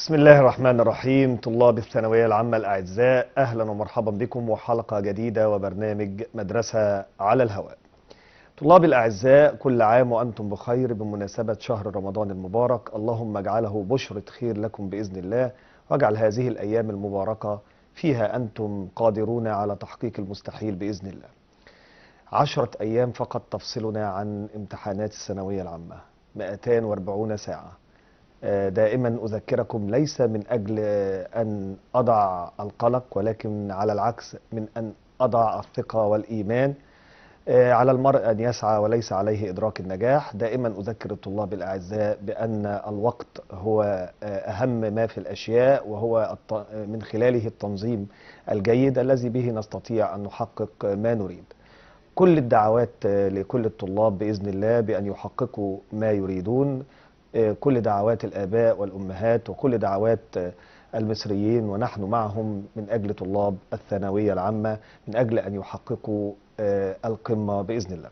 بسم الله الرحمن الرحيم. طلاب الثانوية العامة الأعزاء، أهلا ومرحبا بكم وحلقة جديدة وبرنامج مدرسة على الهواء. طلاب الأعزاء، كل عام وأنتم بخير بمناسبة شهر رمضان المبارك. اللهم اجعله بشرة خير لكم بإذن الله، واجعل هذه الأيام المباركة فيها أنتم قادرون على تحقيق المستحيل بإذن الله. 10 أيام فقط تفصلنا عن امتحانات الثانوية العامة، 240 ساعة. دائما أذكركم ليس من أجل أن أضع القلق، ولكن على العكس من أن أضع الثقة والإيمان. على المرء أن يسعى وليس عليه إدراك النجاح. دائما أذكر الطلاب الأعزاء بأن الوقت هو أهم ما في الأشياء، وهو من خلاله التنظيم الجيد الذي به نستطيع أن نحقق ما نريد. كل الدعوات لكل الطلاب بإذن الله بأن يحققوا ما يريدون. كل دعوات الآباء والأمهات وكل دعوات المصريين، ونحن معهم من أجل طلاب الثانوية العامة، من أجل أن يحققوا القمة بإذن الله.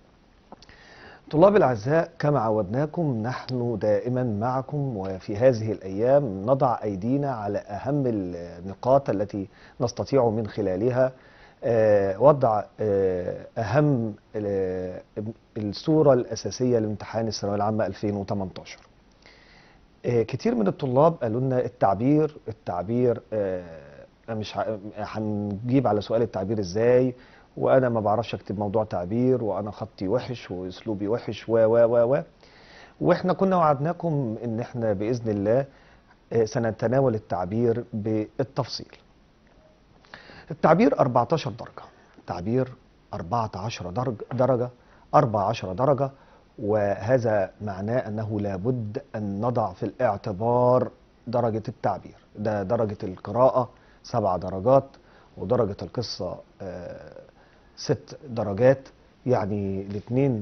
طلاب الأعزاء، كما عودناكم نحن دائما معكم، وفي هذه الأيام نضع أيدينا على أهم النقاط التي نستطيع من خلالها وضع أهم الصورة الأساسية لامتحان الثانوية العامة 2018. كتير من الطلاب قالوا لنا التعبير مش هنجيب على سؤال التعبير ازاي، وانا ما بعرفش اكتب موضوع تعبير، وانا خطي وحش واسلوبي وحش و واحنا كنا وعدناكم ان احنا باذن الله سنتناول التعبير بالتفصيل. التعبير 14 درجة، التعبير 14 درجة 14 درجة، وهذا معناه أنه لابد أن نضع في الاعتبار درجة التعبير. ده درجة القراءة 7 درجات، ودرجة القصة 6 درجات، يعني الاثنين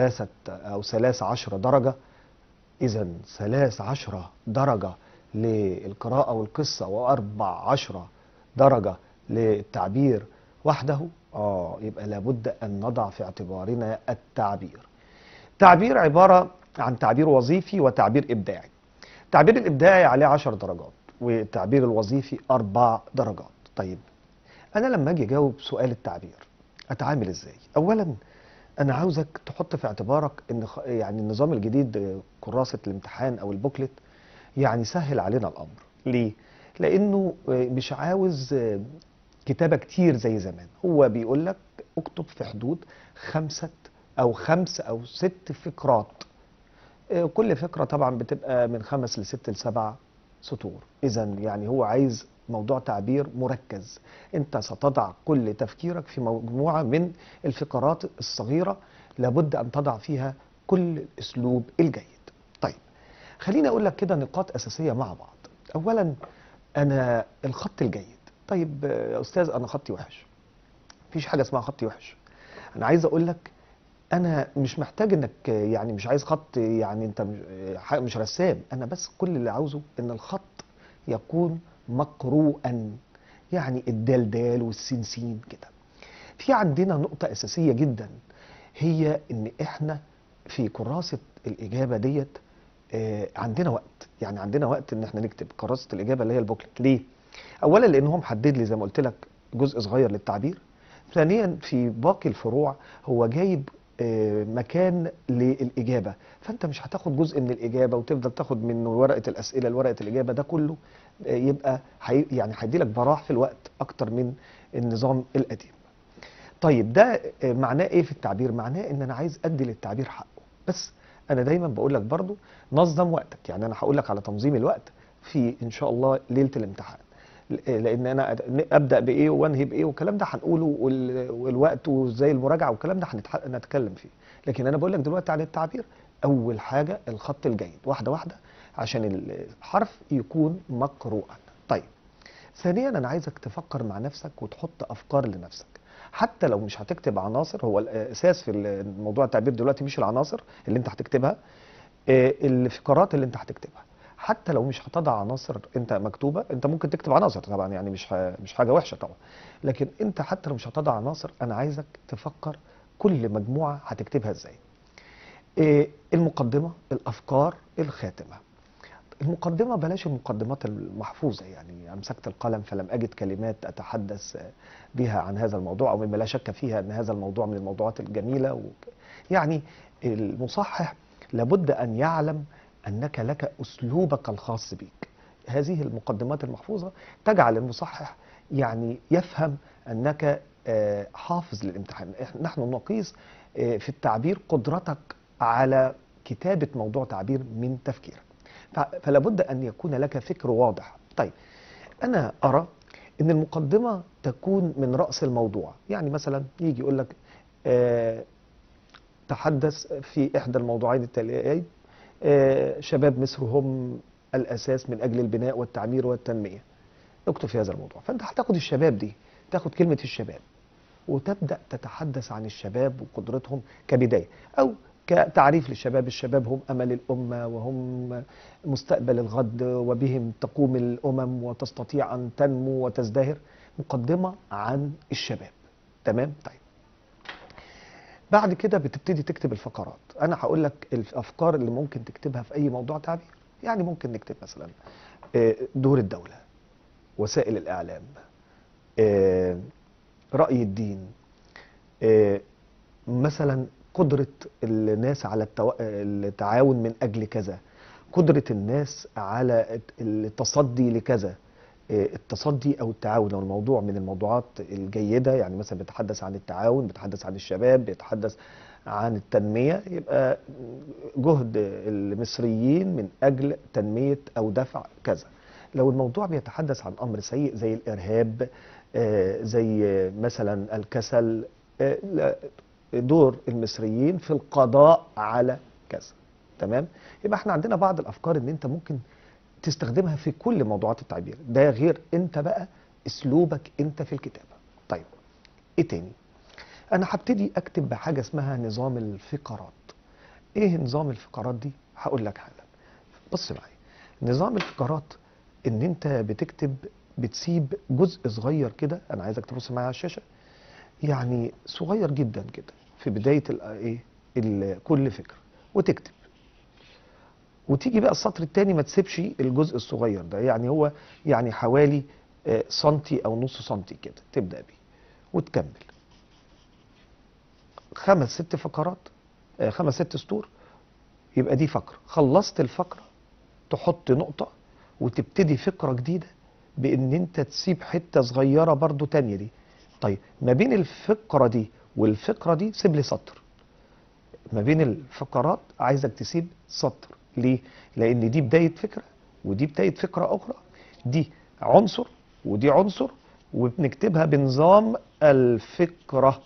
13 درجة. إذا 13 درجة للقراءة والقصة، و14 درجة للتعبير وحده. يبقى لابد أن نضع في اعتبارنا التعبير. تعبير عبارة عن تعبير وظيفي وتعبير إبداعي. التعبير الإبداعي عليه 10 درجات، والتعبير الوظيفي 4 درجات. طيب، أنا لما أجي أجاوب سؤال التعبير أتعامل إزاي؟ أولا أنا عاوزك تحط في اعتبارك إن يعني النظام الجديد، كراسة الامتحان أو البوكلت، يعني سهل علينا الأمر. ليه؟ لأنه مش عاوز كتابة كتير زي زمان. هو بيقول لك اكتب في حدود 5 أو 6 فقرات. كل فقرة طبعا بتبقى من 5 ل6 ل7 سطور. إذا يعني هو عايز موضوع تعبير مركز. أنت ستضع كل تفكيرك في مجموعة من الفقرات الصغيرة، لابد أن تضع فيها كل الأسلوب الجيد. طيب، خليني أقول لك كده نقاط أساسية مع بعض. أولا، أنا الخط الجيد. طيب يا أستاذ، أنا خطي وحش. مفيش حاجة اسمها خطي وحش. أنا عايز أقول لك أنا مش محتاج إنك يعني مش عايز خط، يعني أنت مش رسام. أنا بس كل اللي عاوزه إن الخط يكون مقروءا، يعني الدال دال والسين سين كده. في عندنا نقطة أساسية جدا، هي إن إحنا في كراسة الإجابة ديت عندنا وقت. يعني عندنا وقت إن إحنا نكتب كراسة الإجابة اللي هي البوكلت. ليه؟ أولا لأن هو محدد لي زي ما قلت لك جزء صغير للتعبير. ثانيا في باقي الفروع هو جايب مكان للإجابة، فأنت مش هتاخد جزء من الإجابة وتفضل تاخد من ورقة الأسئلة لورقة الإجابة. ده كله يبقى يعني هيدي لك براح في الوقت أكتر من النظام القديم. طيب، ده معناه إيه في التعبير؟ معناه إن أنا عايز أدي للتعبير حقه. بس أنا دايما بقول لك برضو نظم وقتك. يعني أنا هقول لك على تنظيم الوقت في إن شاء الله ليلة الامتحان، لان انا ابدا بايه وانهي بايه والكلام ده هنقوله، والوقت وازاي المراجعه والكلام ده هنتكلم فيه. لكن انا بقول لك دلوقتي على التعبير. اول حاجه الخط الجيد، واحده واحده عشان الحرف يكون مقروءا. طيب، ثانيا انا عايزك تفكر مع نفسك وتحط افكار لنفسك. حتى لو مش هتكتب عناصر، هو الاساس في موضوع التعبير دلوقتي مش العناصر اللي انت هتكتبها، الفقرات اللي انت هتكتبها. حتى لو مش هتضع عناصر انت مكتوبه، انت ممكن تكتب عناصر طبعا، يعني مش حاجه وحشه طبعا. لكن انت حتى لو مش هتضع عناصر، انا عايزك تفكر كل مجموعه هتكتبها ازاي. المقدمه، الافكار، الخاتمه. المقدمة بلاش المقدمات المحفوظة، يعني أمسكت القلم فلم أجد كلمات أتحدث بها عن هذا الموضوع، أو مما لا شك فيها أن هذا الموضوع من الموضوعات الجميلة يعني المصحح لابد أن يعلم أنك لك أسلوبك الخاص بك. هذه المقدمات المحفوظة تجعل المصحح يعني يفهم أنك حافظ للامتحان. نحن نقيس في التعبير قدرتك على كتابة موضوع تعبير من تفكيرك. فلا بد أن يكون لك فكر واضح. طيب، أنا أرى أن المقدمة تكون من رأس الموضوع. يعني مثلا يجي يقول لك تحدث في إحدى الموضوعين التاليين شباب مصر هم الأساس من أجل البناء والتعمير والتنمية. اكتب في هذا الموضوع. فأنت هتاخد الشباب دي، تاخد كلمة الشباب وتبدأ تتحدث عن الشباب وقدرتهم كبداية، أو كتعريف للشباب. الشباب هم أمل الأمة وهم مستقبل الغد، وبهم تقوم الأمم وتستطيع أن تنمو وتزدهر. مقدمة عن الشباب. تمام؟ طيب، بعد كده بتبتدي تكتب الفقرات. أنا هقول لك الأفكار اللي ممكن تكتبها في أي موضوع تعبير. يعني ممكن نكتب مثلا دور الدولة، وسائل الإعلام، رأي الدين، مثلا قدرة الناس على التعاون من أجل كذا، قدرة الناس على التصدي لكذا. التصدي أو التعاون لو الموضوع من الموضوعات الجيدة، يعني مثلا بيتحدث عن التعاون، بيتحدث عن الشباب، بيتحدث عن التنمية، يبقى جهد المصريين من أجل تنمية أو دفع كذا. لو الموضوع بيتحدث عن أمر سيء زي الإرهاب، زي مثلا الكسل، دور المصريين في القضاء على كذا. تمام؟ يبقى احنا عندنا بعض الافكار ان انت ممكن تستخدمها في كل موضوعات التعبير. ده غير انت بقى اسلوبك انت في الكتابه. طيب، ايه تاني؟ انا هبتدي اكتب بحاجه اسمها نظام الفقرات. ايه نظام الفقرات دي؟ هقول لك حالا. بص معايا. نظام الفقرات ان انت بتكتب، بتسيب جزء صغير كده. انا عايزك تبص معايا على الشاشه، يعني صغير جدا كده في بداية كل فكرة، وتكتب. وتيجي بقى السطر الثاني ما تسيبش الجزء الصغير ده، يعني هو يعني حوالي سنتي او نص سنتي كده، تبدأ بيه وتكمل 5 6 فقرات، 5 6 سطور. يبقى دي فقرة. خلصت الفقرة تحط نقطة وتبتدي فكرة جديدة، بان انت تسيب حتة صغيرة برضو تانية دي. طيب، ما بين الفقرة دي والفقرة دي سيب لي سطر. ما بين الفقرات عايزك تسيب سطر. ليه؟ لان دي بداية فكرة ودي بداية فكرة اخرى. دي عنصر ودي عنصر، وبنكتبها بنظام الفكرة.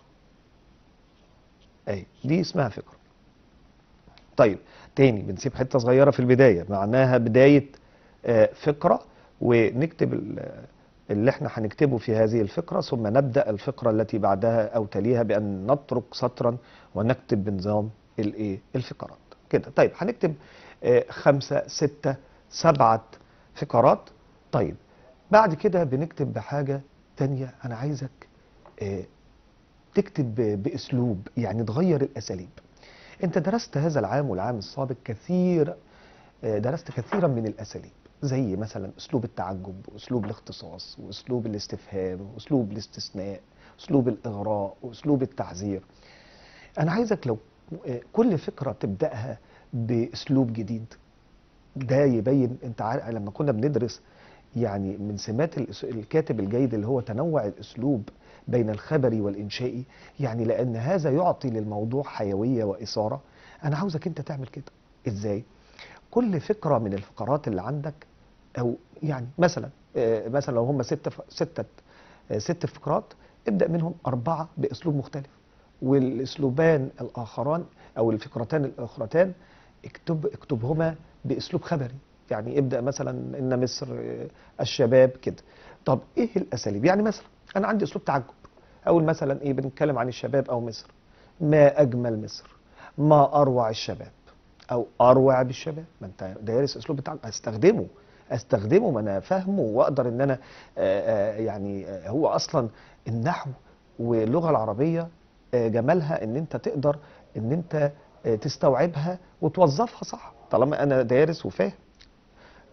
اهي دي اسمها فكرة. طيب، تاني بنسيب حتة صغيرة في البداية معناها بداية فكرة، ونكتب اللي احنا هنكتبه في هذه الفكرة، ثم نبدأ الفكرة التي بعدها أو تليها بأن نترك سطرا ونكتب بنظام الفقرات كده. طيب، هنكتب 5 6 7 فقرات. طيب، بعد كده بنكتب بحاجة تانية. أنا عايزك آه، تكتب بأسلوب، يعني تغير الأساليب. أنت درست هذا العام والعام السابق درست كثيرا من الأساليب، زي مثلا أسلوب التعجب، وأسلوب الاختصاص، وأسلوب الاستفهام، وأسلوب الاستثناء، أسلوب الإغراء، وأسلوب التحذير. أنا عايزك لو كل فكرة تبدأها بأسلوب جديد. ده يبين، أنت عارف لما كنا بندرس يعني من سمات الكاتب الجيد اللي هو تنوع الأسلوب بين الخبري والإنشائي، يعني لأن هذا يعطي للموضوع حيوية وإثارة. أنا عاوزك أنت تعمل كده. إزاي؟ كل فكرة من الفقرات اللي عندك، أو يعني مثلا لو هم 6 فقرات، ابدأ منهم 4 بأسلوب مختلف، والأسلوبان الآخران أو الفكرتان الأخرتان اكتبهما بأسلوب خبري. يعني ابدأ مثلا إن مصر الشباب كده. طب إيه الأساليب؟ يعني مثلا أنا عندي أسلوب تعجب. أقول مثلا إيه، بنتكلم عن الشباب أو مصر. ما أجمل مصر، ما أروع الشباب، او اروع بالشباب. ما انت دارس اسلوب بتاعك، استخدمه، ما انا فاهمه واقدر ان انا يعني هو اصلا النحو واللغه العربيه جمالها ان انت تقدر ان انت تستوعبها وتوظفها صح طالما انا دارس وفاهم.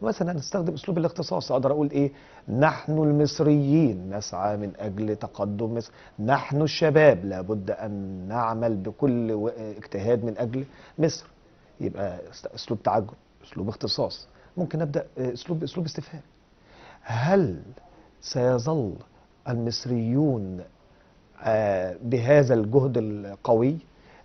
مثلا نستخدم اسلوب الاختصاص، اقدر اقول ايه؟ نحن المصريين نسعى من اجل تقدم مصر، نحن الشباب لابد ان نعمل بكل اجتهاد من اجل مصر. يبقى اسلوب تعجب، اسلوب اختصاص. ممكن ابدا اسلوب استفهام. هل سيظل المصريون بهذا الجهد القوي؟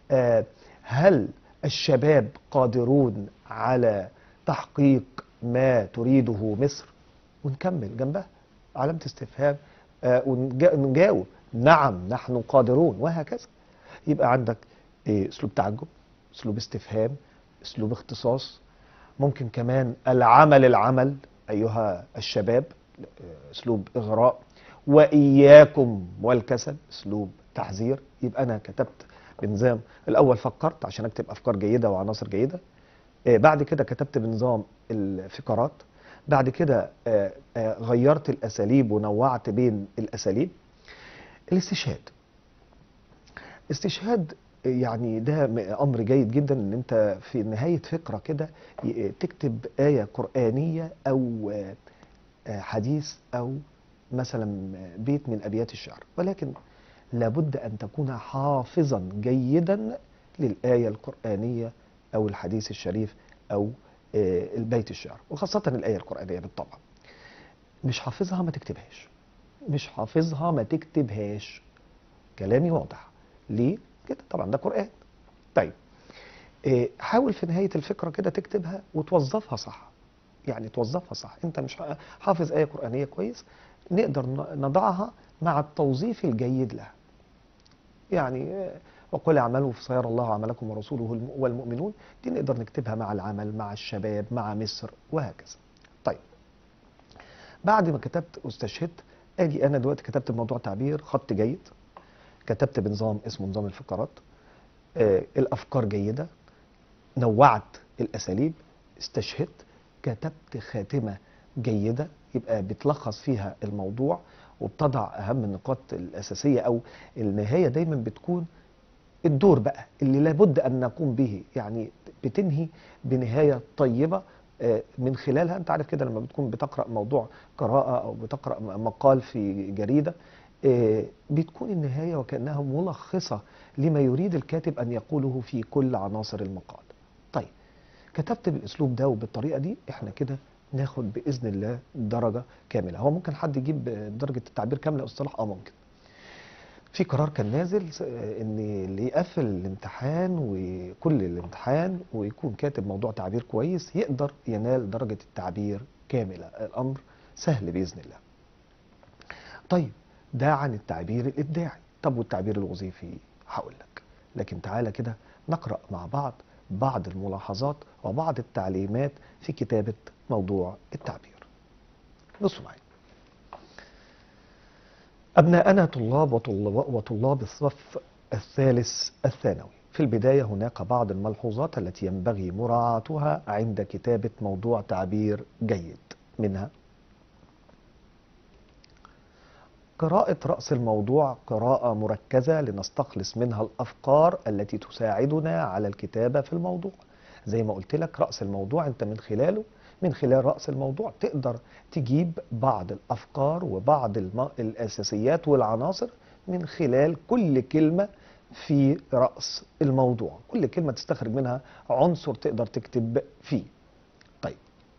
هل الشباب قادرون على تحقيق ما تريده مصر؟ ونكمل جنبها علامة استفهام، ونجاوب نعم نحن قادرون، وهكذا. يبقى عندك اسلوب تعجب، اسلوب استفهام، اسلوب اختصاص. ممكن كمان العمل ايها الشباب، اسلوب اغراء. واياكم والكسل، اسلوب تحذير. يبقى انا كتبت بنظام الاول، فكرت عشان اكتب افكار جيده وعناصر جيده. بعد كده كتبت بنظام الفقرات. بعد كده غيرت الاساليب ونوعت بين الاساليب. الاستشهاد، استشهاد يعني ده امر جيد جدا، ان انت في نهايه فقره كده تكتب ايه قرانيه او حديث او مثلا بيت من ابيات الشعر، ولكن لابد ان تكون حافظا جيدا للايه القرانيه او الحديث الشريف او البيت الشعر، وخاصه الايه القرانيه بالطبع. مش حافظها ما تكتبهاش، مش حافظها ما تكتبهاش. كلامي واضح؟ ليه كده؟ طبعا ده قران. طيب حاول في نهايه الفكره كده تكتبها وتوظفها صح. يعني توظفها صح. انت مش حافظ آية قرآنية كويس، نقدر نضعها مع التوظيف الجيد لها. يعني وقل اعملوا فسيرى الله عملكم ورسوله والمؤمنون، دي نقدر نكتبها مع العمل، مع الشباب، مع مصر، وهكذا. طيب بعد ما كتبت واستشهدت، اجي انا دلوقتي كتبت بموضوع تعبير خط جيد، كتبت بنظام اسمه نظام الفقرات، الافكار جيده، نوعت الاساليب، استشهدت، كتبت خاتمه جيده، يبقى بتلخص فيها الموضوع وبتضع اهم النقاط الاساسيه، او النهايه دايما بتكون الدور بقى اللي لابد ان نقوم به. يعني بتنهي بنهايه طيبه من خلالها. انت عارف كده لما بتكون بتقرا موضوع قراءه او بتقرا مقال في جريده، بتكون النهايه وكانها ملخصه لما يريد الكاتب ان يقوله في كل عناصر المقال. طيب كتبت بالاسلوب ده وبالطريقه دي، احنا كده ناخد باذن الله درجه كامله. هو ممكن حد يجيب درجه التعبير كامله اصطلاح؟ ممكن. في قرار كان نازل ان اللي يقفل الامتحان وكل الامتحان ويكون كاتب موضوع تعبير كويس يقدر ينال درجه التعبير كامله. الامر سهل باذن الله. طيب ده عن التعبير الابداعي. طب والتعبير الوظيفي؟ هقول لك، لكن تعالى كده نقرا مع بعض الملاحظات وبعض التعليمات في كتابة موضوع التعبير. بصوا معي. أبناءنا وطلاب الصف الثالث الثانوي، في البداية هناك بعض الملحوظات التي ينبغي مراعاتها عند كتابة موضوع تعبير جيد. منها قراءة رأس الموضوع قراءة مركزة لنستخلص منها الأفكار التي تساعدنا على الكتابة في الموضوع. زي ما قلت لك، رأس الموضوع أنت من خلال رأس الموضوع تقدر تجيب بعض الأفكار وبعض الأساسيات والعناصر من خلال كل كلمة في رأس الموضوع. كل كلمة تستخرج منها عنصر تقدر تكتب فيه. طيب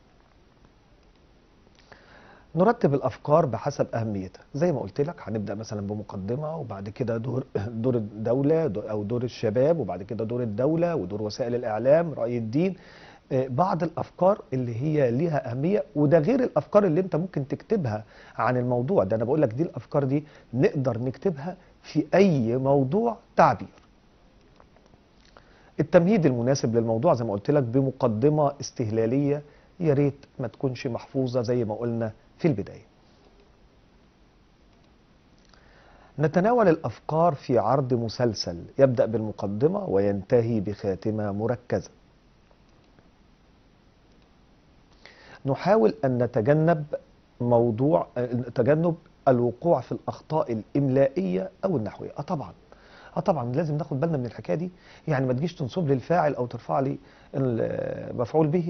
نرتب الافكار بحسب اهميتها. زي ما قلت لك هنبدا مثلا بمقدمه، وبعد كده دور الدوله او دور الشباب، وبعد كده دور الدوله ودور وسائل الاعلام، راي الدين. بعض الافكار اللي هي ليها اهميه، وده غير الافكار اللي انت ممكن تكتبها عن الموضوع ده. انا بقول لك دي الافكار دي نقدر نكتبها في اي موضوع تعبير. التمهيد المناسب للموضوع زي ما قلت لك بمقدمه استهلاليه، يا ريت ما تكونش محفوظه زي ما قلنا في البداية. نتناول الأفكار في عرض مسلسل يبدأ بالمقدمة وينتهي بخاتمة مركزة. نحاول أن تجنب الوقوع في الأخطاء الإملائية أو النحوية. طبعا لازم ناخد بالنا من الحكاية دي. يعني ما تجيش تنصب لي الفاعل أو ترفع لي المفعول به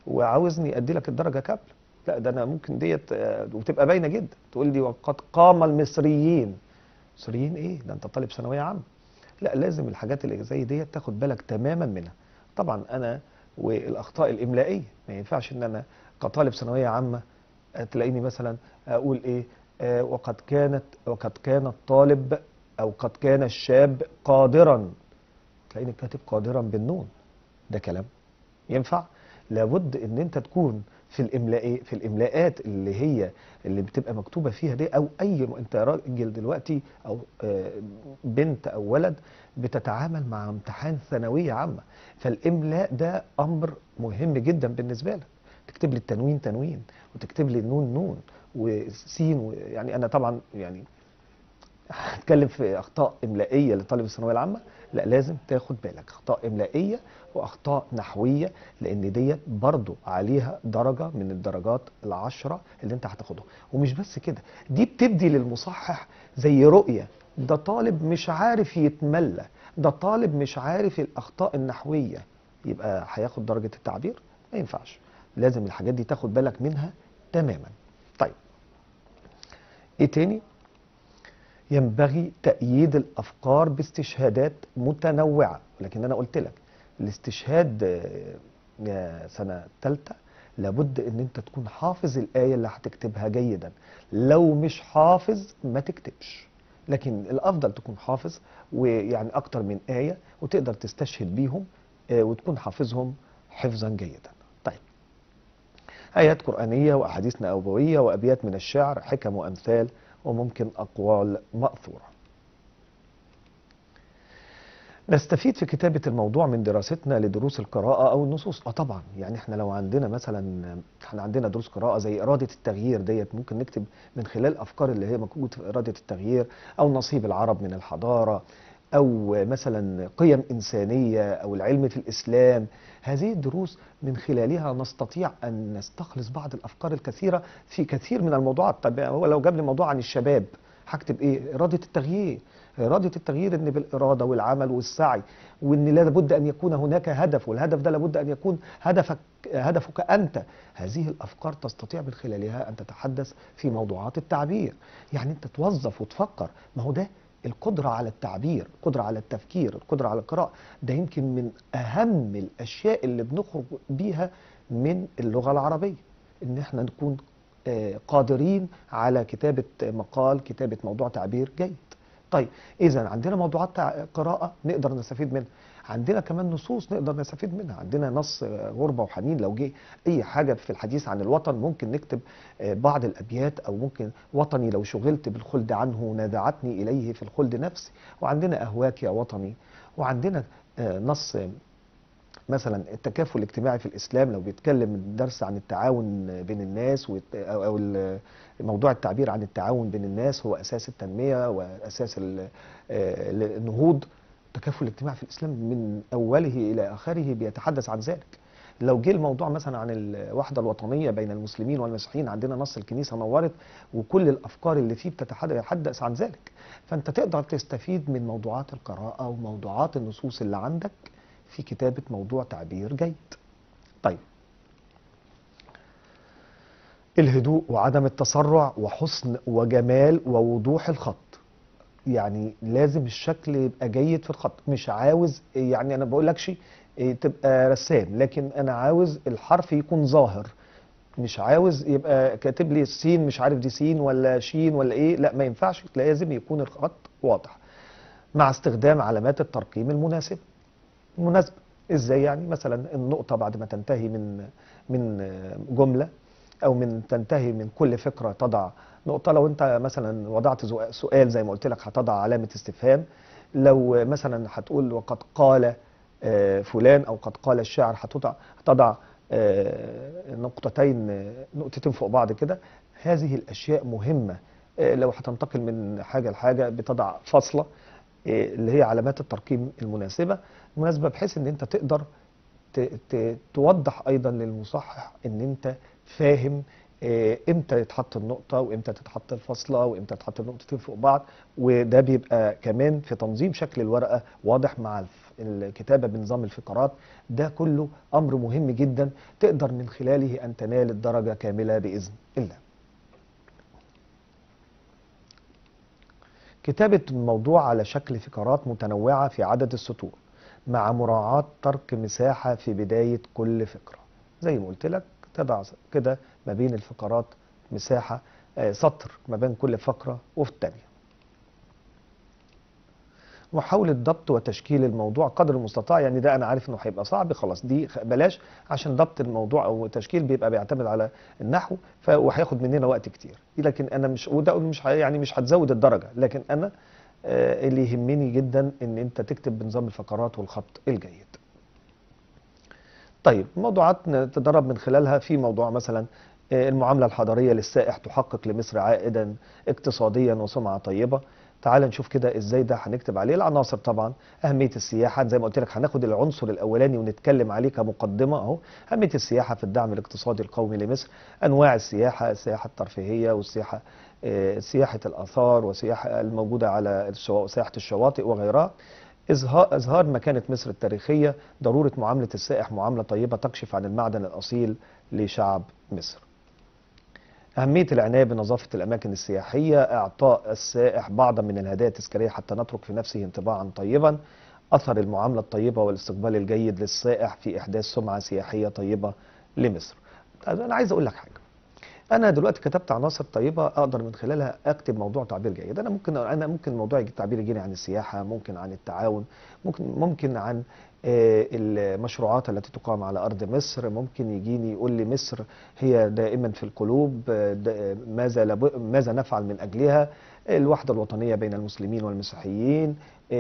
وعاوزني ادي لك الدرجه كامله. لا، ده انا ممكن ديت وتبقى باينه جدا، تقول لي وقد قام المصريين. مصريين ايه؟ ده انت طالب ثانويه عامه. لا، لازم الحاجات اللي زي ديت تاخد بالك تماما منها. طبعا انا والاخطاء الاملائيه ما ينفعش ان انا كطالب ثانويه عامه تلاقيني مثلا اقول ايه وقد كان الطالب او قد كان الشاب قادرا، تلاقيني كاتب قادرا بالنون. ده كلام ينفع؟ لابد ان انت تكون في الاملاءات اللي بتبقى مكتوبه فيها دي، او انت راجل دلوقتي او بنت او ولد بتتعامل مع امتحان ثانويه عامه، فالاملاء ده امر مهم جدا بالنسبه لك. تكتب لي التنوين تنوين، وتكتب لي النون نون، وسين يعني انا طبعا يعني هتكلم في اخطاء املائيه لطالب الثانويه العامه. لا، لازم تاخد بالك اخطاء املائيه واخطاء نحويه، لان ديت برضو عليها درجه من الدرجات العشره اللي انت هتاخدها. ومش بس كده، دي بتدي للمصحح زي رؤيه. ده طالب مش عارف يتملى، ده طالب مش عارف الاخطاء النحويه، يبقى هياخد درجه التعبير؟ ما ينفعش. لازم الحاجات دي تاخد بالك منها تماما. طيب، ايه تاني؟ ينبغي تأييد الأفكار باستشهادات متنوعة. لكن أنا قلت لك الاستشهاد يا سنة تالتة لابد ان انت تكون حافظ الآية اللي هتكتبها جيدا. لو مش حافظ ما تكتبش، لكن الأفضل تكون حافظ، ويعني أكتر من آية وتقدر تستشهد بيهم وتكون حافظهم حفظا جيدا. طيب، آيات قرآنية وأحاديث نبوية وأبيات من الشعر، حكم وأمثال، وممكن أقوال مأثورة. نستفيد في كتابة الموضوع من دراستنا لدروس القراءة أو النصوص. طبعا يعني احنا لو عندنا مثلا، احنا عندنا دروس قراءة زي إرادة التغيير ديت، ممكن نكتب من خلال أفكار اللي هي موجودة في إرادة التغيير، أو نصيب العرب من الحضارة، أو مثلا قيم إنسانية، أو العلم في الإسلام. هذه الدروس من خلالها نستطيع أن نستخلص بعض الأفكار الكثيرة في كثير من الموضوعات. طب هو لو جاب لي موضوع عن الشباب هكتب إيه؟ إرادة التغيير. إرادة التغيير إن بالإرادة والعمل والسعي، وإن لابد أن يكون هناك هدف، والهدف ده لابد أن يكون هدفك أنت. هذه الأفكار تستطيع من خلالها أن تتحدث في موضوعات التعبير. يعني أنت توظف وتفكر، ما هو ده القدرة على التعبير، القدرة على التفكير، القدرة على القراءة. ده يمكن من أهم الأشياء اللي بنخرج بيها من اللغة العربية، إن احنا نكون قادرين على كتابة مقال، كتابة موضوع تعبير جيد. طيب، إذا عندنا موضوعات قراءة نقدر نستفيد منها، عندنا كمان نصوص نقدر نستفيد منها. عندنا نص غربة وحنين، لو جه أي حاجة في الحديث عن الوطن ممكن نكتب بعض الأبيات، أو ممكن وطني لو شغلت بالخلد عنه نادعتني إليه في الخلد نفسي. وعندنا أهواك يا وطني. وعندنا نص مثلا التكافل الاجتماعي في الإسلام، لو بيتكلم الدرس عن التعاون بين الناس، أو موضوع التعبير عن التعاون بين الناس هو أساس التنمية وأساس النهوض. التكافل الاجتماعي في الإسلام من أوله إلى آخره بيتحدث عن ذلك. لو جه الموضوع مثلا عن الوحدة الوطنية بين المسلمين والمسيحيين، عندنا نص الكنيسة نورت، وكل الأفكار اللي فيه بتتحدث عن ذلك. فأنت تقدر تستفيد من موضوعات القراءة وموضوعات النصوص اللي عندك في كتابة موضوع تعبير جيد. طيب، الهدوء وعدم التسرع وحسن وجمال ووضوح الخط. يعني لازم الشكل يبقى جيد في الخط. مش عاوز يعني انا بقول لكش تبقى رسام، لكن انا عاوز الحرف يكون ظاهر. مش عاوز يبقى كاتب لي السين مش عارف دي سين ولا شين ولا ايه. لا، ما ينفعش. لازم يكون الخط واضح مع استخدام علامات الترقيم المناسبة. ازاي؟ يعني مثلا النقطة بعد ما تنتهي من جملة، او تنتهي من كل فكرة تضع نقطة. لو انت مثلا وضعت سؤال زي ما قلت لك هتضع علامة استفهام. لو مثلا هتقول وقد قال فلان، او قد قال الشاعر، هتضع نقطتين فوق بعض كده. هذه الاشياء مهمة. لو هتنتقل من حاجة لحاجة بتضع فاصلة، اللي هي علامات الترقيم المناسبة، بحيث ان انت تقدر توضح ايضا للمصحح ان انت فاهم امتى تتحط النقطة، وامتى تتحط الفاصلة، وامتى تتحط النقطتين فوق بعض. وده بيبقى كمان في تنظيم شكل الورقة واضح مع الكتابة بنظام الفقرات، ده كله أمر مهم جدا تقدر من خلاله أن تنال الدرجة كاملة بإذن الله. كتابة الموضوع على شكل فقرات متنوعة في عدد السطور مع مراعاة ترك مساحة في بداية كل فقرة. زي ما قلت لك تضع كده ما بين الفقرات مساحة، سطر ما بين كل فقرة وفي التانية. محاولة ضبط وتشكيل الموضوع قدر المستطاع، يعني ده انا عارف انه هيبقى صعب، خلاص دي بلاش، عشان ضبط الموضوع او التشكيل بيبقى بيعتمد على النحو وهياخد مننا وقت كتير. لكن انا مش، وده مش يعني مش هتزود الدرجة، لكن انا اللي يهمني جدا ان انت تكتب بنظام الفقرات والخط الجيد. طيب موضوعات نتدرب من خلالها في موضوع مثلا المعاملة الحضارية للسائح تحقق لمصر عائدا اقتصاديا وسمعة طيبة. تعال نشوف كده ازاي ده هنكتب عليه. العناصر طبعا أهمية السياحة، زي ما قلت لك هناخد العنصر الأولاني ونتكلم عليه كمقدمة أهو. أهمية السياحة في الدعم الاقتصادي القومي لمصر، أنواع السياحة، السياحة الترفيهية والسياحة سياحة الآثار وسياحة الموجودة على سياحة الشواطئ وغيرها. إظهار مكانة مصر التاريخية، ضرورة معاملة السائح معاملة طيبة تكشف عن المعدن الأصيل لشعب مصر. أهمية العناية بنظافة الأماكن السياحية، إعطاء السائح بعضا من الهدايا التذكارية حتى نترك في نفسه انطباعا طيبا. أثر المعاملة الطيبة والاستقبال الجيد للسائح في إحداث سمعة سياحية طيبة لمصر. طيب أنا عايز أقول لك حاجة، انا دلوقتي كتبت عناصر طيبه اقدر من خلالها اكتب موضوع تعبير جيد. انا ممكن موضوع التعبير يجيني عن السياحه، ممكن عن التعاون، ممكن عن المشروعات التي تقام على ارض مصر، ممكن يجيني يقول لي مصر هي دائما في القلوب، ماذا نفعل من اجلها، الوحده الوطنيه بين المسلمين والمسيحيين،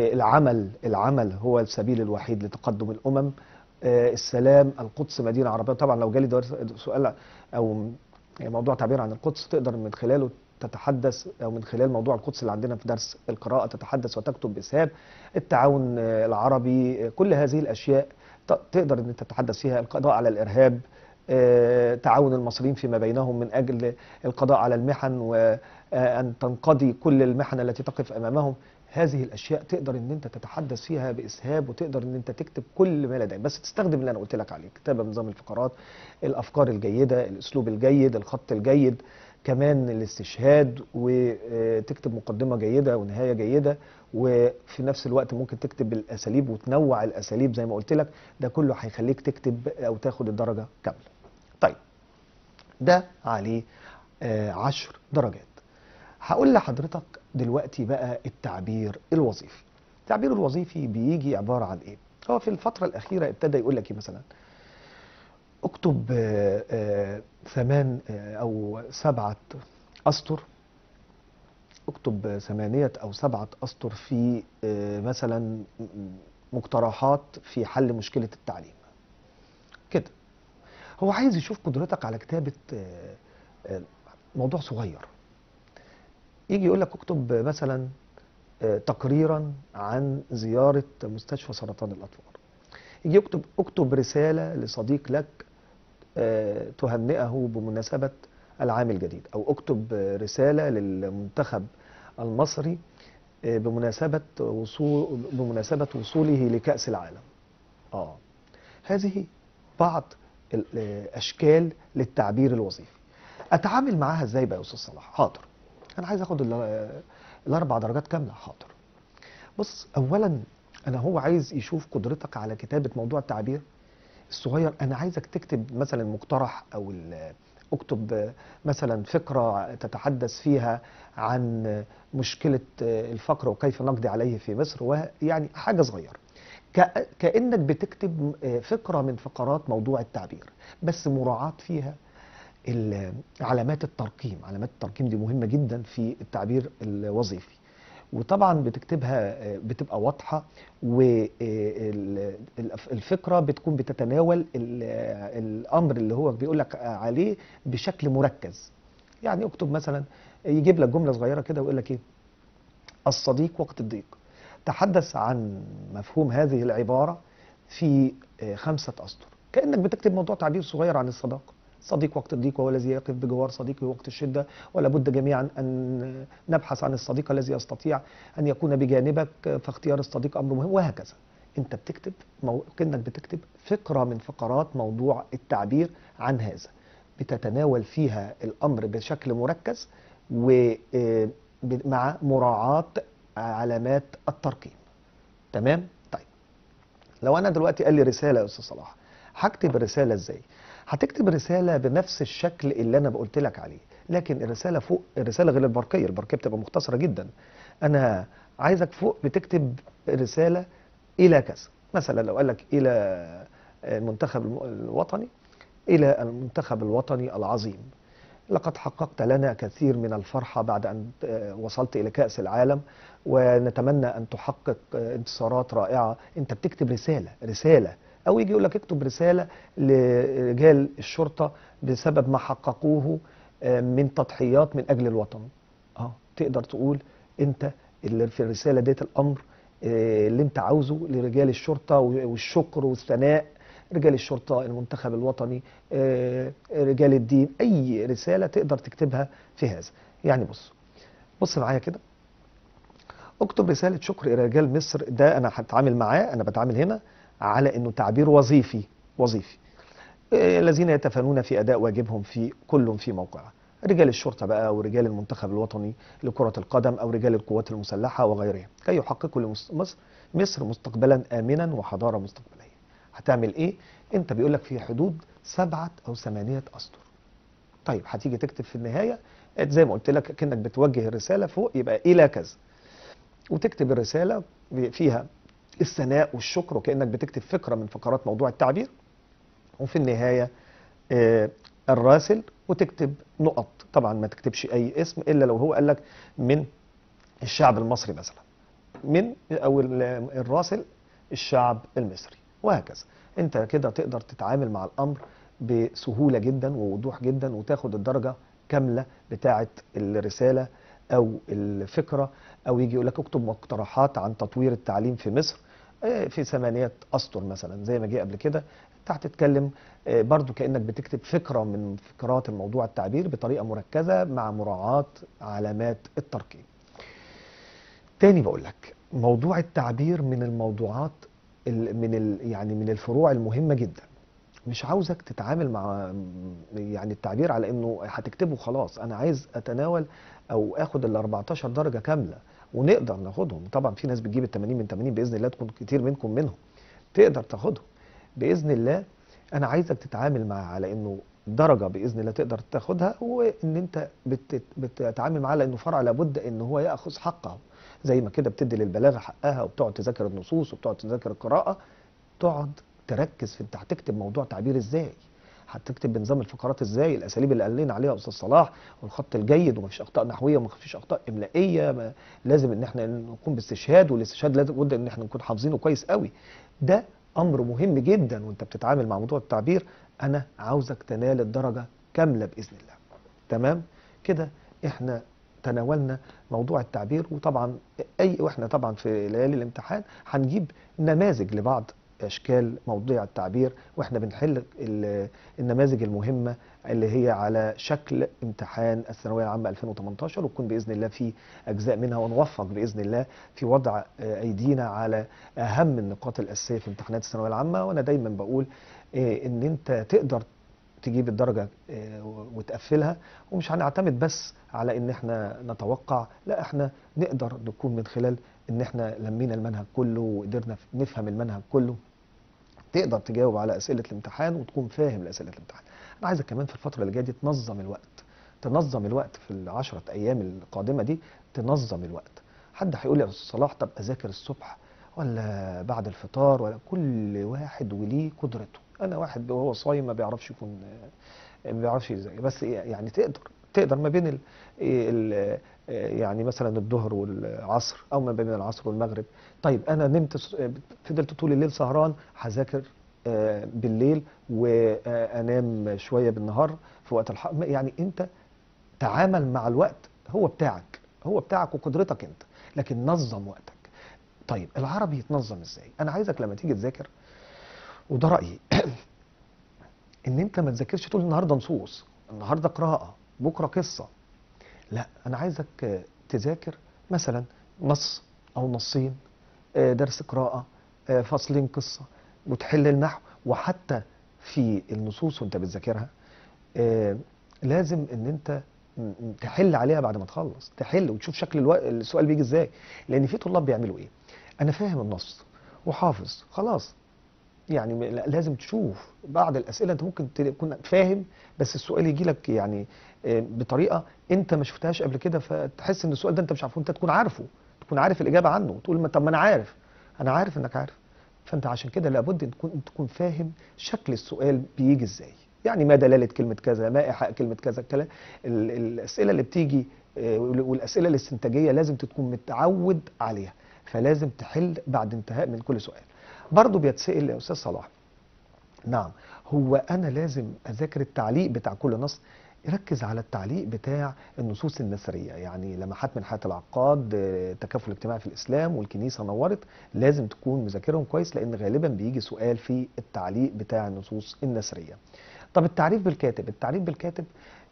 العمل هو السبيل الوحيد لتقدم الامم، السلام، القدس مدينه عربيه. طبعا لو جالي سؤال او موضوع تعبير عن القدس تقدر من خلاله تتحدث، او من خلال موضوع القدس اللي عندنا في درس القراءة تتحدث وتكتب بإسهاب. التعاون العربي، كل هذه الأشياء تقدر ان تتحدث فيها. القضاء على الإرهاب، تعاون المصريين فيما بينهم من أجل القضاء على المحن وأن تنقضي كل المحن التي تقف أمامهم. هذه الاشياء تقدر ان انت تتحدث فيها باسهاب، وتقدر ان انت تكتب كل ما لديك، بس تستخدم اللي انا قلت لك عليه، كتابه بنظام الفقرات، الافكار الجيده، الاسلوب الجيد، الخط الجيد، كمان الاستشهاد، وتكتب مقدمه جيده ونهايه جيده، وفي نفس الوقت ممكن تكتب الاساليب وتنوع الاساليب زي ما قلت لك. ده كله هيخليك تكتب او تاخد الدرجه كامله. طيب ده عليه 10 درجات. هقول لحضرتك دلوقتي بقى التعبير الوظيفي. التعبير الوظيفي بيجي عبارة عن ايه؟ هو في الفترة الأخيرة ابتدى يقول لك ايه مثلا؟ اكتب 8 أو 7 أسطر، اكتب 8 أو 7 أسطر في مثلا مقترحات في حل مشكلة التعليم كده. هو عايز يشوف قدرتك على كتابة موضوع صغير. يجي يقول لك اكتب مثلا تقريرا عن زيارة مستشفى سرطان الأطفال. يجي اكتب رسالة لصديق لك تهنئه بمناسبة العام الجديد، أو اكتب رسالة للمنتخب المصري بمناسبة وصوله لكأس العالم. هذه بعض الأشكال للتعبير الوظيفي. أتعامل معاها إزاي بقى يا أستاذ صلاح؟ حاضر، أنا عايز أخد ال4 درجات كاملة. حاضر. بص، اولا هو عايز يشوف قدرتك على كتابة موضوع التعبير الصغير. انا عايزك تكتب مثلا مقترح او اكتب مثلا فكرة تتحدث فيها عن مشكلة الفقر وكيف نقضي عليه في مصر، ويعني حاجة صغيرة كأنك بتكتب فقرة من فقرات موضوع التعبير، بس مراعاة فيها علامات الترقيم. علامات الترقيم دي مهمة جدا في التعبير الوظيفي، وطبعا بتكتبها بتبقى واضحة، والفكرة بتكون بتتناول الأمر اللي هو بيقول لك عليه بشكل مركز. يعني اكتب مثلا، يجيب لك جملة صغيرة كده ويقول لك ايه: الصديق وقت الضيق. تحدث عن مفهوم هذه العبارة في 5 أسطر، كأنك بتكتب موضوع تعبير صغير عن الصداقة. صديق وقت الضيق هو الذي يقف بجوار صديقه وقت الشدة، ولا بد جميعا أن نبحث عن الصديق الذي يستطيع أن يكون بجانبك، فاختيار الصديق أمر مهم، وهكذا. انت بتكتب كأنك بتكتب فقرة من فقرات موضوع التعبير عن هذا، بتتناول فيها الأمر بشكل مركز ومع مراعاة علامات الترقيم. تمام؟ طيب، لو أنا دلوقتي قال لي رسالة يا أستاذ صلاح، هكتب الرسالة إزاي؟ هتكتب الرسالة بنفس الشكل اللي أنا قلت لك عليه، لكن الرسالة فوق، الرسالة غير البرقية، البرقية بتبقى مختصرة جدا. أنا عايزك فوق بتكتب رسالة إلى كذا، مثلا لو قال لك إلى المنتخب الوطني، إلى المنتخب الوطني العظيم، لقد حققت لنا كثير من الفرحة بعد أن وصلت إلى كأس العالم، ونتمنى أن تحقق انتصارات رائعة. أنت بتكتب رسالة. أو يجي يقول لك اكتب رسالة لرجال الشرطة بسبب ما حققوه من تضحيات من أجل الوطن. تقدر تقول أنت اللي في الرسالة ديت الأمر اللي أنت عاوزه لرجال الشرطة، والشكر والثناء، رجال الشرطة، المنتخب الوطني، رجال الدين، أي رسالة تقدر تكتبها في هذا. يعني بص معايا كده، اكتب رسالة شكر إلى رجال مصر. ده أنا هتعامل معاه، أنا بتعامل هنا على إنه تعبير وظيفي الذين يتفانون في أداء واجبهم في كل في موقعه، رجال الشرطة بقى ورجال المنتخب الوطني لكرة القدم أو رجال القوات المسلحة وغيرهم، كي يحققوا لمصر مستقبلا آمنا وحضارة مستقبلية. هتعمل إيه؟ أنت بيقول لك في حدود 7 أو 8 أسطر. طيب هتيجي تكتب في النهاية زي ما قلت لك كأنك بتوجه الرسالة فوق، يبقى إلى كذا، وتكتب الرسالة فيها الثناء والشكر، وكأنك بتكتب فقرة من فقرات موضوع التعبير. وفي النهاية الراسل، وتكتب نقط. طبعا ما تكتبش أي اسم إلا لو هو قال لك من الشعب المصري مثلا، من أو الراسل الشعب المصري، وهكذا. أنت كده تقدر تتعامل مع الأمر بسهولة جدا ووضوح جدا، وتاخد الدرجة كاملة بتاعة الرسالة أو الفكرة. أو يجي يقول لك اكتب مقترحات عن تطوير التعليم في مصر في 8 أسطر مثلا، زي ما جه قبل كده. انت هتتكلم برضو كأنك بتكتب فكرة من فكرات الموضوع التعبير بطريقة مركزة مع مراعاة علامات الترقيم. تاني بقول لك، موضوع التعبير من الموضوعات يعني من الفروع المهمة جدا. مش عاوزك تتعامل مع يعني التعبير على انه هتكتبه خلاص. انا عايز اتناول او اخد ال 14 درجة كاملة، ونقدر ناخدهم. طبعا في ناس بتجيب ال 80 من 80 باذن الله، تكون كتير منهم تقدر تاخدهم باذن الله. انا عايزك تتعامل معاه على انه درجة باذن الله تقدر تاخدها، وان انت بتتعامل معاه لانه فرع لابد ان هو ياخذ حقه. زي ما كده بتدي للبلاغة حقها، وبتقعد تذاكر النصوص، وبتقعد تذاكر القراءة، تقعد تركز في انت هتكتب موضوع تعبير ازاي، هتكتب بنظام الفقرات ازاي، الاساليب اللي قال لنا عليها استاذ صلاح، والخط الجيد، ومفيش اخطاء نحويه ومفيش اخطاء املائيه. لازم ان احنا نقوم باستشهاد، والاستشهاد لابد ان احنا نكون حافظينه كويس قوي. ده امر مهم جدا وانت بتتعامل مع موضوع التعبير. انا عاوزك تنال الدرجه كامله باذن الله. تمام كده؟ احنا تناولنا موضوع التعبير. وطبعا واحنا طبعا في ليالي الامتحان هنجيب نماذج لبعض اشكال موضوع التعبير، واحنا بنحل النماذج المهمه اللي هي على شكل امتحان الثانويه العامه 2018، وتكون باذن الله في اجزاء منها، ونوفق باذن الله في وضع ايدينا على اهم النقاط الاساسيه في امتحانات الثانويه العامه. وانا دايما بقول ان انت تقدر تجيب الدرجة وتقفلها، ومش هنعتمد بس على ان احنا نتوقع، لا، احنا نقدر نكون من خلال ان احنا لمينا المنهج كله وقدرنا نفهم المنهج كله، تقدر تجاوب على اسئلة الامتحان وتكون فاهم لاسئلة الامتحان. انا عايزك كمان في الفترة اللي جاية دي تنظم الوقت في ال10 ايام القادمة دي، تنظم الوقت. حد هيقول لي يا استاذ صلاح طب اذاكر الصبح ولا بعد الفطار؟ ولا كل واحد وليه قدرته. انا واحد وهو صايم ما بيعرفش يكون، ما بيعرفش يذاكر، بس يعني تقدر ما بين ال يعني مثلا الظهر والعصر، او ما بين العصر والمغرب. طيب انا نمت فضلت طول الليل سهران، هذاكر بالليل وانام شويه بالنهار في وقت يعني انت تعامل مع الوقت، هو بتاعك وقدرتك انت، لكن نظم وقتك. طيب العربي يتنظم ازاي؟ انا عايزك لما تيجي تذاكر، وده رايي، ان انت ما تذاكرش طول النهارده نصوص، النهارده قراءه، بكره قصه. لا، انا عايزك تذاكر مثلا نص او نصين، درس قراءه، فصلين قصة وتحل النحو. وحتى في النصوص وانت بتذاكرها آه، لازم ان انت تحل عليها بعد ما تخلص، تحل وتشوف شكل السؤال بيجي ازاي. لان في طلاب بيعملوا ايه؟ انا فاهم النص وحافظ خلاص، يعني لازم تشوف بعض الاسئله انت ممكن تكون فاهم بس السؤال يجي لك يعني بطريقه انت ما شفتهاش قبل كده، فتحس ان السؤال ده انت مش عارفه، انت تكون عارفه، تكون عارف الاجابه عنه وتقول طب ما انا عارف، انا عارف انك عارف. فانت عشان كده لابد ان تكون فاهم شكل السؤال بيجي ازاي، يعني ما دلاله كلمه كذا، ما ايحاء كلمه كذا، الكلام الاسئله اللي بتيجي والاسئله الاستنتاجيه لازم تكون متعود عليها. فلازم تحل بعد انتهاء من كل سؤال. برضه بيتسأل يا أستاذ صلاح، نعم، هو أنا لازم أذاكر التعليق بتاع كل نص؟ ركز على التعليق بتاع النصوص النثرية، يعني لمحات من حياة العقاد، التكافل الاجتماعي في الإسلام، والكنيسة نورت، لازم تكون مذاكرهم كويس لأن غالبا بيجي سؤال في التعليق بتاع النصوص النثرية. طب التعريف بالكاتب، التعريف بالكاتب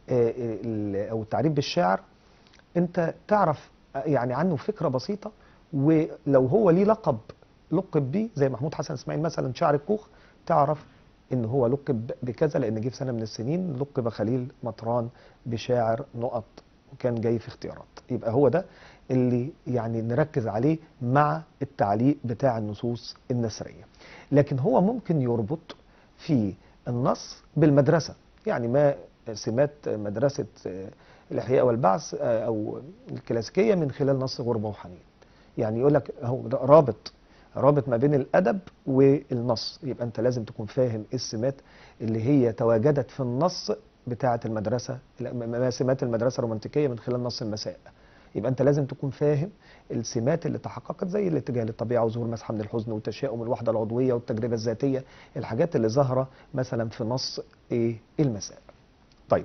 أو التعريف بالشاعر، أنت تعرف يعني عنه فكرة بسيطة، ولو هو ليه لقب لقب بيه زي محمود حسن اسماعيل مثلا شاعر الكوخ، تعرف ان هو لقب بكذا لان جه في سنه من السنين لقب خليل مطران بشاعر نقط وكان جاي في اختيارات. يبقى هو ده اللي يعني نركز عليه مع التعليق بتاع النصوص النثريه. لكن هو ممكن يربط في النص بالمدرسه، يعني ما سمات مدرسه الاحياء والبعث او الكلاسيكيه من خلال نص غربه وحنين. يعني يقول لك هو ده رابط ما بين الادب والنص. يبقى انت لازم تكون فاهم ايه السمات اللي هي تواجدت في النص بتاعه المدرسه، ما سمات المدرسه الرومانتيكيه من خلال نص المساء. يبقى انت لازم تكون فاهم السمات اللي تحققت زي الاتجاه للطبيعه وظهور مسحه من الحزن والتشاؤم والوحده العضويه والتجربه الذاتيه، الحاجات اللي ظاهره مثلا في نص ايه المساء. طيب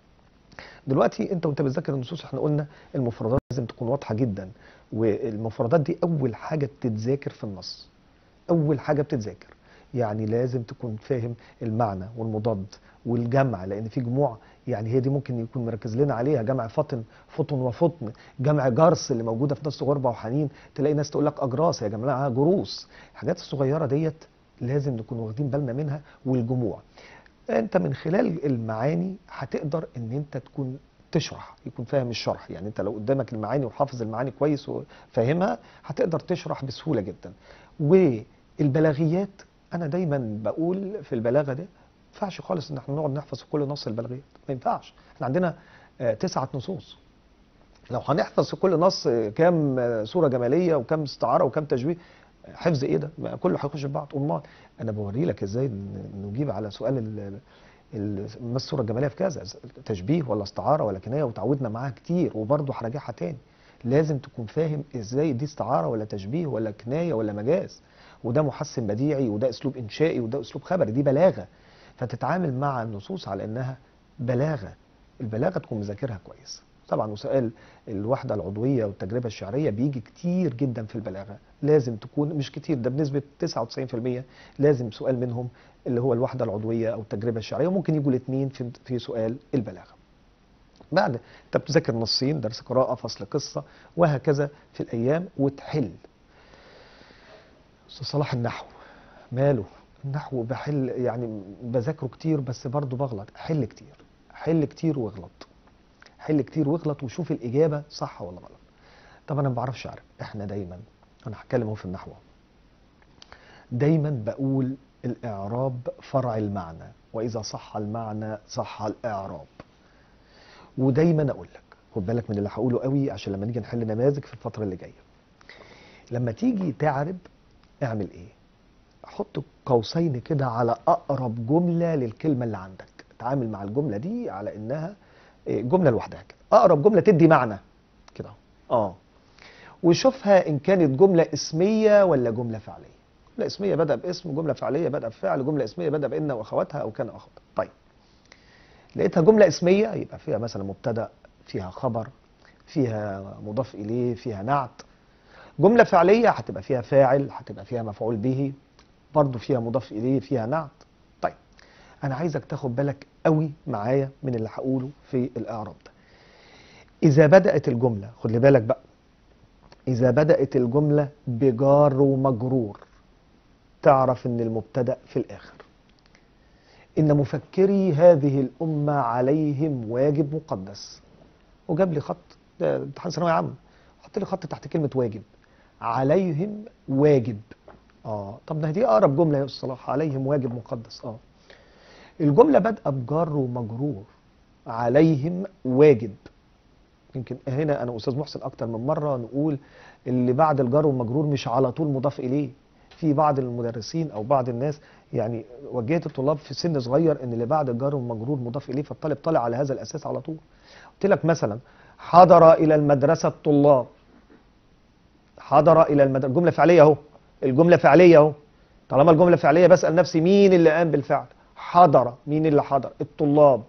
دلوقتي انت وانت بتذاكر النصوص احنا قلنا المفردات لازم تكون واضحه جدا، والمفردات دي اول حاجه بتتذاكر في النص، اول حاجه بتتذاكر. يعني لازم تكون فاهم المعنى والمضاد والجمع، لان في جموع يعني هي دي ممكن يكون مركز لنا عليها، جمع فطن، فطن وفطن، جمع جرس اللي موجوده في نص غربه وحنين، تلاقي ناس تقول لك اجراس يا جماعه جروس. الحاجات الصغيره ديت لازم نكون واخدين بالنا منها. والجموع انت من خلال المعاني هتقدر ان انت تكون تشرح، يكون فاهم الشرح. يعني انت لو قدامك المعاني وحافظ المعاني كويس وفاهمها هتقدر تشرح بسهولة جدا. والبلاغيات انا دايما بقول في البلاغة ده ما ينفعش خالص ان احنا نقعد نحفظ كل نص البلاغيات، ما ينفعش. احنا عندنا 9 نصوص، لو هنحفظ في كل نص كام صورة جمالية وكام استعارة وكام تشبيه، حفظ ايه ده؟ ما كله هيخش في بعض. امال انا بوري لك ازاي نجيب على سؤال ما الصورة الجمالية في كذا، تشبيه ولا استعارة ولا كناية، وتعودنا معاها كتير وبرضه هراجعها تاني. لازم تكون فاهم ازاي دي استعارة ولا تشبيه ولا كناية ولا مجاز، وده محسن بديعي وده اسلوب انشائي وده اسلوب خبري، دي بلاغة. فتتعامل مع النصوص على انها بلاغة، البلاغة تكون مذاكرها كويس. طبعا وسؤال الوحدة العضوية والتجربة الشعرية بيجي كتير جدا في البلاغة، لازم تكون مش كتير، ده بنسبة 99% لازم سؤال منهم اللي هو الوحدة العضوية أو التجربة الشعرية، وممكن يجوا الاثنين في سؤال البلاغة. بعد انت بتذاكر نصين، درس قراءة، فصل قصة، وهكذا في الأيام وتحل. أستاذ صلاح النحو ماله؟ النحو بحل يعني بذاكره كتير بس برضه بغلط، حل كتير، حل كتير واغلط، حل كتير واغلط وشوف الإجابة صح ولا غلط. طب أنا ما بعرفش أعرف، إحنا دايما، أنا هتكلم اهو في النحو، دايما بقول الإعراب فرع المعنى، وإذا صح المعنى صح الإعراب. ودايما أقول لك خد بالك من اللي هقوله قوي عشان لما نيجي نحل نماذج في الفترة اللي جاية، لما تيجي تعرب اعمل إيه؟ حط قوسين كده على أقرب جملة للكلمة اللي عندك، تعامل مع الجملة دي على إنها جملة لوحدها كده، أقرب جملة تدي معنى كده وشوفها إن كانت جملة اسمية ولا جملة فعلية. جملة اسمية بدأ باسم، جملة فعلية بدأ بفعل، جملة اسمية بدأ بإن وأخواتها أو كان أخواتها. طيب لقيتها جملة اسمية يبقى فيها مثلا مبتدأ، فيها خبر، فيها مضاف إليه، فيها نعت. جملة فعلية هتبقى فيها فاعل، هتبقى فيها مفعول به، برضو فيها مضاف إليه، فيها نعت. طيب أنا عايزك تاخد بالك قوي معايا من اللي هقوله في الإعراب ده. إذا بدأت الجملة، خد لي بالك بقى، إذا بدأت الجملة بجار ومجرور تعرف ان المبتدأ في الاخر. ان مفكري هذه الامة عليهم واجب مقدس. وجاب لي خط، ده امتحان ثانوية عامة، حط لي خط تحت كلمة واجب. عليهم واجب. طب ده دي اقرب جملة يا استاذ صلاح، عليهم واجب مقدس. الجملة بادئة بجر ومجرور، عليهم واجب. يمكن هنا انا استاذ محسن اكتر من مرة نقول اللي بعد الجر والمجرور مش على طول مضاف اليه. في بعض المدرسين او بعض الناس يعني وجهت الطلاب في سن صغير ان اللي بعد الجر والمجرور مضاف اليه، فالطالب طالع على هذا الاساس على طول. قلت لك مثلا حضر الى المدرسة الطلاب. حضر الى المدرسة، جملة فعلية اهو، الجملة فعلية اهو. طالما الجملة فعلية بسأل نفسي مين اللي قام بالفعل؟ حضر، مين اللي حضر؟ الطلاب.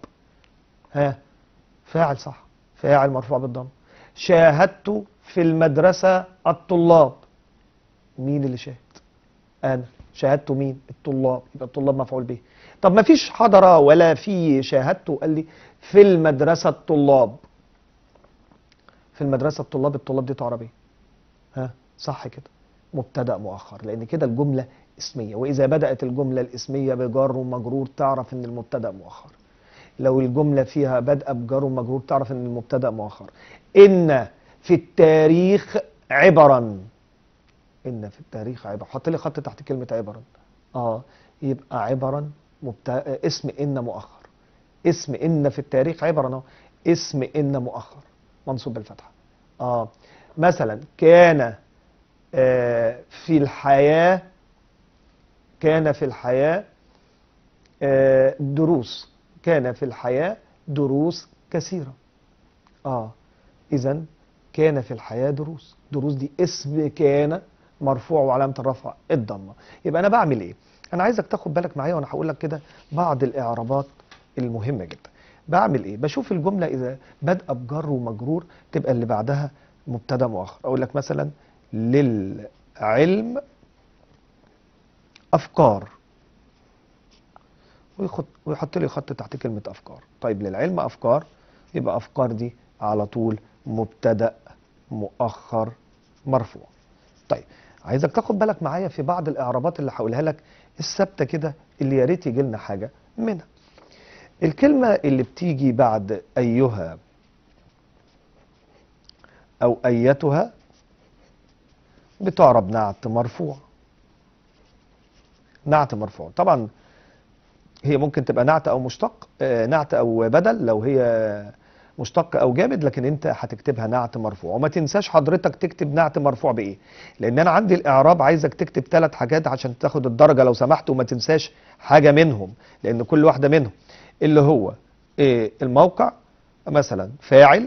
فاعل صح، فاعل مرفوع بالضم. شاهدت في المدرسة الطلاب. مين اللي شاهد؟ انا. شاهدت مين؟ الطلاب، يبقى الطلاب مفعول به. طب ما فيش حضر ولا في شاهدت، قال لي في المدرسة الطلاب. في المدرسة الطلاب، الطلاب دي تعرب ايه؟ صح كده، مبتدأ مؤخر، لان كده الجملة اسمية، واذا بدأت الجملة الاسمية بجار ومجرور تعرف ان المبتدأ مؤخر. لو الجملة فيها بدأ بجار ومجرور تعرف ان المبتدأ مؤخر. إن في التاريخ عبرا. إن في التاريخ عبرا، حط لي خط تحت كلمة عبرا. يبقى عبرا اسم إن مؤخر. اسم إن في التاريخ عبرا اسم إن مؤخر منصوب بالفتحة. مثلا كان في الحياة، كان في الحياة دروس. كان في الحياة دروس كثيرة. إذن كان في الحياة دروس. دروس دي اسم كان مرفوع وعلامة الرفع الضمة. يبقى أنا بعمل إيه؟ أنا عايزك تاخد بالك معايا وأنا هقول لك كده بعض الإعرابات المهمة جدا. بعمل إيه؟ بشوف الجملة إذا بدأ بجر ومجرور تبقى اللي بعدها مبتدأ مؤخر. أقول لك مثلا للعلم أفكار، ويحط لي خط تحت كلمة أفكار. طيب للعلم أفكار، يبقى أفكار دي على طول مبتدأ مؤخر مرفوع. طيب عايزك تاخد بالك معايا في بعض الإعرابات اللي هقولها لك الثابتة كده، اللي يا ريت يجي لنا حاجة منها. الكلمة اللي بتيجي بعد أيها أو أيتها بتعرب نعت مرفوع. نعت مرفوع طبعا هي ممكن تبقى نعت او مشتق، نعت او بدل لو هي مشتق او جامد، لكن انت هتكتبها نعت مرفوع. وما تنساش حضرتك تكتب نعت مرفوع بايه، لان انا عندي الاعراب عايزك تكتب 3 حاجات عشان تاخد الدرجه لو سمحت، وما تنساش حاجه منهم، لان كل واحده منهم اللي هو الموقع مثلا فاعل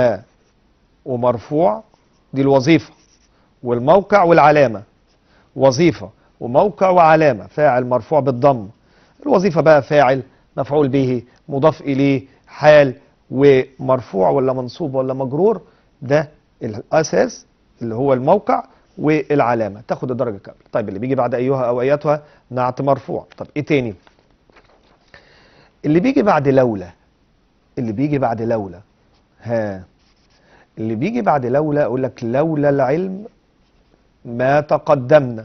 ومرفوع دي الوظيفه، والموقع والعلامه. وظيفه وموقع وعلامه، فاعل مرفوع بالضم. الوظيفة بقى فاعل مفعول به مضاف إليه حال ومرفوع ولا منصوب ولا مجرور، ده الأساس اللي هو الموقع والعلامة، تاخد الدرجة كاملة. طيب اللي بيجي بعد أيها أو أيتها نعت مرفوع. طب إيه تاني؟ اللي بيجي بعد لولا. اللي بيجي بعد لولا اللي بيجي بعد لولا أقول لك لولا العلم ما تقدمنا.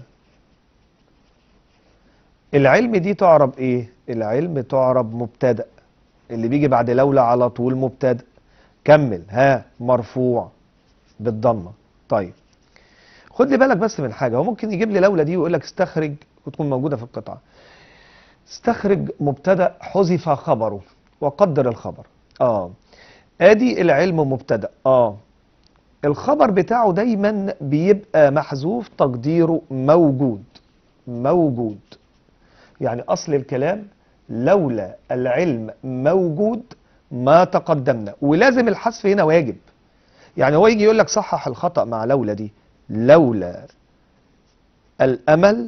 العلم دي تعرب ايه؟ العلم تعرب مبتدأ، اللي بيجي بعد لولا على طول مبتدأ. كمل مرفوع بالضمه. طيب خد لي بالك بس من حاجه، هو ممكن يجيب لي لولا دي ويقول لك استخرج وتكون موجوده في القطعه. استخرج مبتدأ حذف خبره وقدر الخبر. ادي العلم مبتدأ. الخبر بتاعه دايما بيبقى محذوف تقديره موجود. موجود يعني أصل الكلام لولا العلم موجود ما تقدمنا، ولازم الحذف هنا واجب. يعني هو يجي يقول لك صحح الخطأ مع لولا دي، لولا الأمل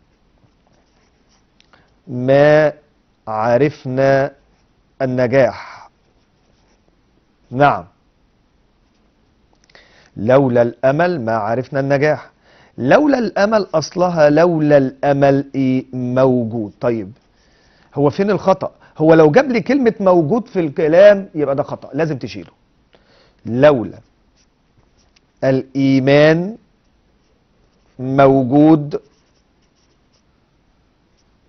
ما عرفنا النجاح. نعم، لولا الأمل ما عرفنا النجاح. لولا الأمل أصلها لولا الأمل موجود. طيب هو فين الخطأ؟ هو لو جاب لي كلمة موجود في الكلام يبقى ده خطأ، لازم تشيله. لولا الإيمان موجود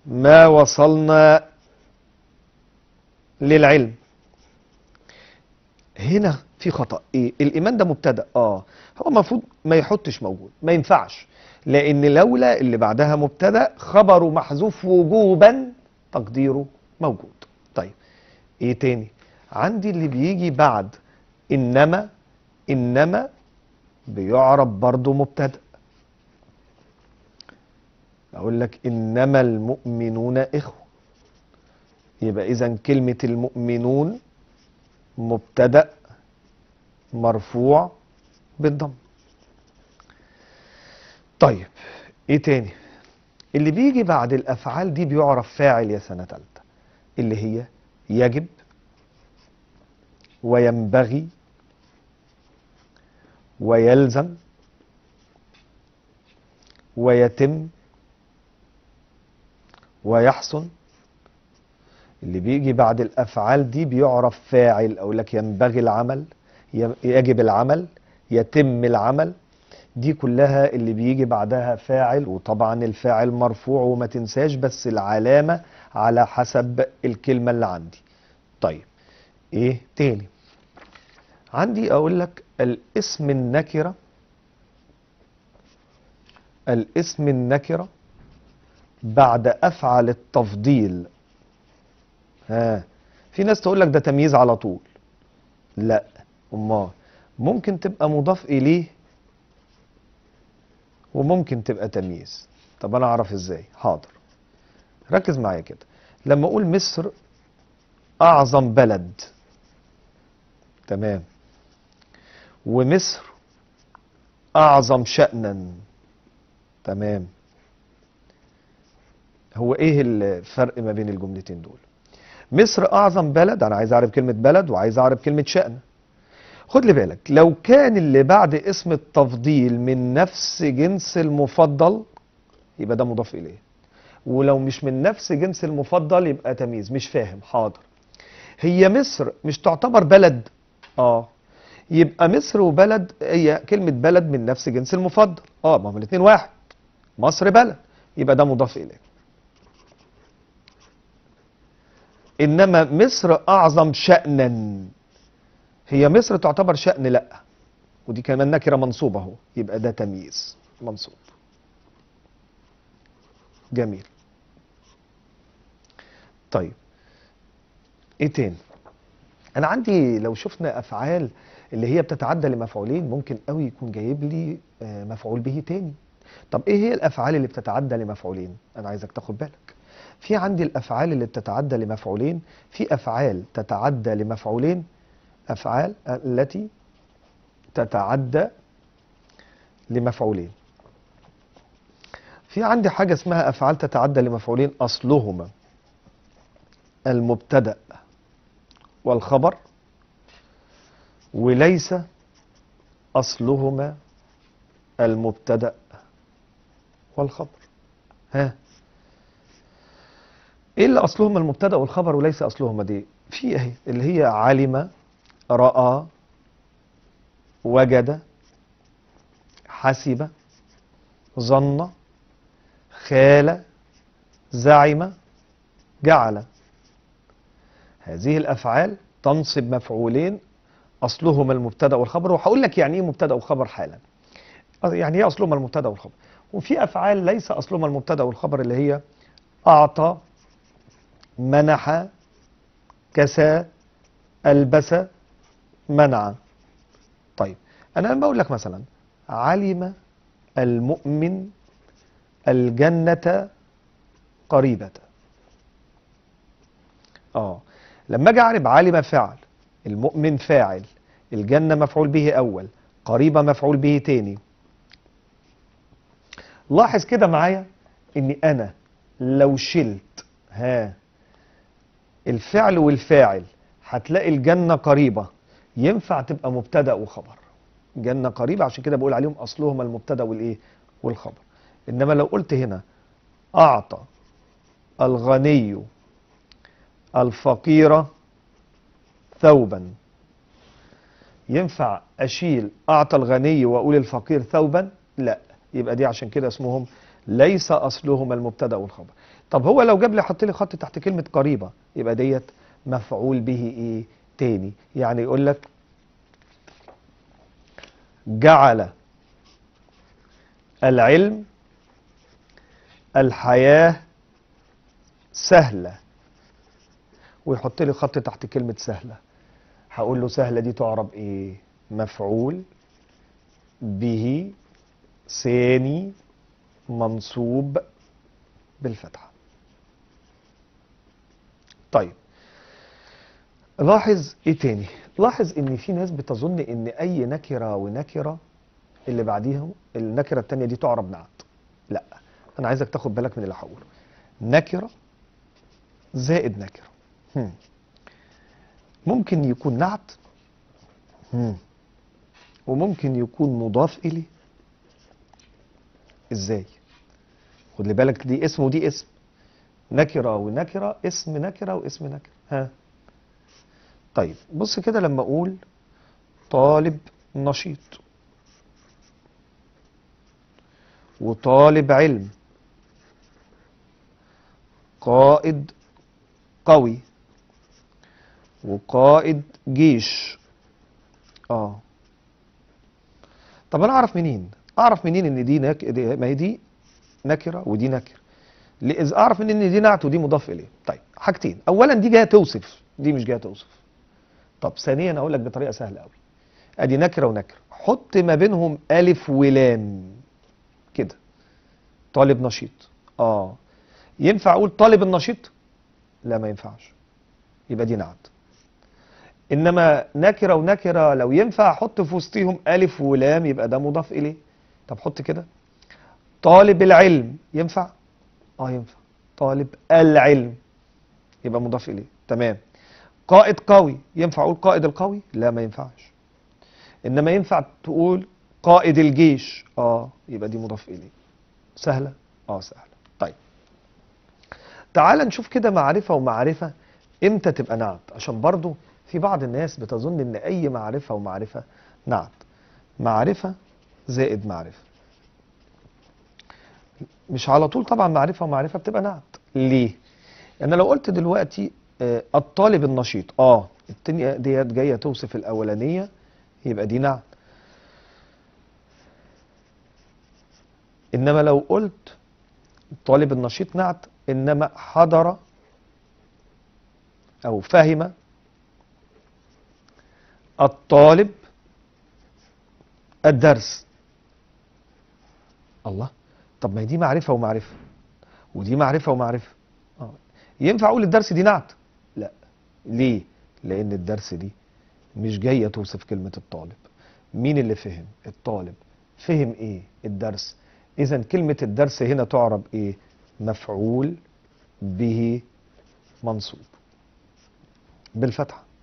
ما وصلنا للعلم. هنا في خطأ. ايه؟ الايمان ده مبتدأ. هو المفروض ما يحطش موجود، ما ينفعش، لان لولا اللي بعدها مبتدأ خبره محذوف وجوبا تقديره موجود. طيب ايه تاني؟ عندي اللي بيجي بعد انما. انما بيعرب برضو مبتدأ. اقول لك انما المؤمنون اخوة، يبقى اذا كلمة المؤمنون مبتدأ مرفوع بالضم. طيب ايه تاني؟ اللي بيجي بعد الافعال دي بيعرف فاعل يا سنة تالتة، اللي هي يجب وينبغي ويلزم ويتم ويحسن. اللي بيجي بعد الافعال دي بيعرف فاعل. اقول لك ينبغي العمل، يجب العمل، يتم العمل، دي كلها اللي بيجي بعدها فاعل. وطبعا الفاعل مرفوع، وما تنساش بس العلامة على حسب الكلمة اللي عندي. طيب ايه تاني؟ عندي اقول لك الاسم النكرة. الاسم النكرة بعد افعل التفضيل. في ناس تقول لك ده تمييز على طول. لا، امال ممكن تبقى مضاف اليه وممكن تبقى تمييز. طب انا اعرف ازاي؟ حاضر، ركز معايا كده. لما اقول مصر اعظم بلد، تمام، ومصر اعظم شأنا، تمام، هو ايه الفرق ما بين الجملتين دول؟ مصر اعظم بلد، انا عايز اعرف كلمة بلد وعايز اعرف كلمة شأن. خد لي بالك، لو كان اللي بعد اسم التفضيل من نفس جنس المفضل يبقى ده مضاف اليه، ولو مش من نفس جنس المفضل يبقى تمييز. مش فاهم؟ حاضر. هي مصر مش تعتبر بلد؟ يبقى مصر وبلد، هي كلمة بلد من نفس جنس المفضل. ما هم الاثنين واحد، مصر بلد، يبقى ده مضاف اليه. انما مصر اعظم شأنا، هي مصر تعتبر شأن؟ لا، ودي كمان نكرة منصوبة اهو، يبقى ده تمييز منصوب. جميل. طيب ايه تاني؟ انا عندي لو شفنا افعال اللي هي بتتعدى لمفعولين، ممكن قوي يكون جايب لي مفعول به تاني. طب ايه هي الافعال اللي بتتعدى لمفعولين؟ انا عايزك تاخد بالك. في عندي الافعال اللي بتتعدى لمفعولين، في افعال تتعدى لمفعولين، افعال التي تتعدى لمفعولين. في عندي حاجة اسمها افعال تتعدى لمفعولين اصلهما المبتدأ والخبر، وليس اصلهما المبتدأ والخبر. ها، ايه اللي اصلهما المبتدأ والخبر وليس اصلهما دي؟ في اهي اللي هي علم، رأى، وجد، حسب، ظن، خال، زعم، جعل. هذه الافعال تنصب مفعولين اصلهما المبتدأ والخبر، وهقول لك يعني ايه مبتدأ وخبر حالا. يعني ايه اصلهما المبتدأ والخبر. وفي افعال ليس اصلهما المبتدأ والخبر، اللي هي اعطى، منح، كسى، البس، منع. طيب انا لما اقول لك مثلا علم المؤمن الجنة قريبة، لما اجي اعرب علم فعل، المؤمن فاعل، الجنة مفعول به اول، قريبة مفعول به تاني. لاحظ كده معايا اني انا لو شلت الفعل والفاعل هتلاقي الجنة قريبة ينفع تبقى مبتدأ وخبر. جنة قريبة، عشان كده بقول عليهم اصلهما المبتدأ والايه والخبر. انما لو قلت هنا اعطى الغني الفقير ثوبا، ينفع اشيل اعطى الغني واقول الفقير ثوبا؟ لا، يبقى دي عشان كده اسمهم ليس اصلهما المبتدأ والخبر. طب هو لو جاب لي حط لي خط تحت كلمة قريبة يبقى ديت مفعول به ايه تاني. يعني يقول لك جعل العلم الحياة سهلة، ويحط لي خط تحت كلمة سهلة. هقول له سهلة دي تعرب ايه؟ مفعول به ثاني منصوب بالفتحة. طيب لاحظ ايه تاني؟ لاحظ ان في ناس بتظن ان اي نكرة ونكرة اللي بعديهم النكرة التانية دي تعرب نعت. لا، انا عايزك تاخد بالك من اللي هقوله. نكرة زائد نكرة هم. ممكن يكون نعت هم. وممكن يكون مضاف اليه. ازاي؟ خد لي بالك، دي اسم ودي اسم. نكرة ونكرة، اسم نكرة واسم نكرة. ها، طيب بص كده لما اقول طالب نشيط وطالب علم، قائد قوي وقائد جيش. اه، طب انا اعرف منين؟ اعرف منين ان ما هي دي نكره ودي نكره؟ اذا اعرف منين ان دي نعت ودي مضاف اليه؟ طيب حاجتين، اولا دي جايه توصف، دي مش جايه توصف. طب ثانيا اقول لك بطريقه سهله قوي. ادي نكره ونكره، حط ما بينهم الف ولام كده. طالب نشيط، اه، ينفع اقول طالب النشيط؟ لا ما ينفعش، يبقى دي نعت. انما نكره ونكره لو ينفع احط في وسطهم الف ولام يبقى ده مضاف اليه. طب حط كده طالب العلم، ينفع؟ اه ينفع. طالب العلم يبقى مضاف اليه، تمام. قائد قوي، ينفع اقول قائد القوي؟ لا ما ينفعش. انما ينفع تقول قائد الجيش، اه، يبقى دي مضاف اليه. سهله؟ اه سهله. طيب تعال نشوف كده معرفه ومعرفه امتى تبقى نعت، عشان برضو في بعض الناس بتظن ان اي معرفه ومعرفه نعت. معرفه زائد معرفه، مش على طول طبعا معرفه ومعرفه بتبقى نعت. ليه؟ انا لو قلت دلوقتي الطالب النشيط، التانية ديت جايه توصف الاولانيه يبقى دي نعت. انما لو قلت الطالب النشيط نعت، انما حضر او فهم الطالب الدرس. الله، طب ما هي دي معرفه ومعرفه ودي معرفه ومعرفه. اه، ينفع اقول الدرس دي نعت؟ لا. ليه؟ لان الدرس دي مش جايه توصف كلمه الطالب. مين اللي فهم؟ الطالب. فهم ايه؟ الدرس. اذا كلمه الدرس هنا تعرب ايه؟ مفعول به منصوب بالفتحه.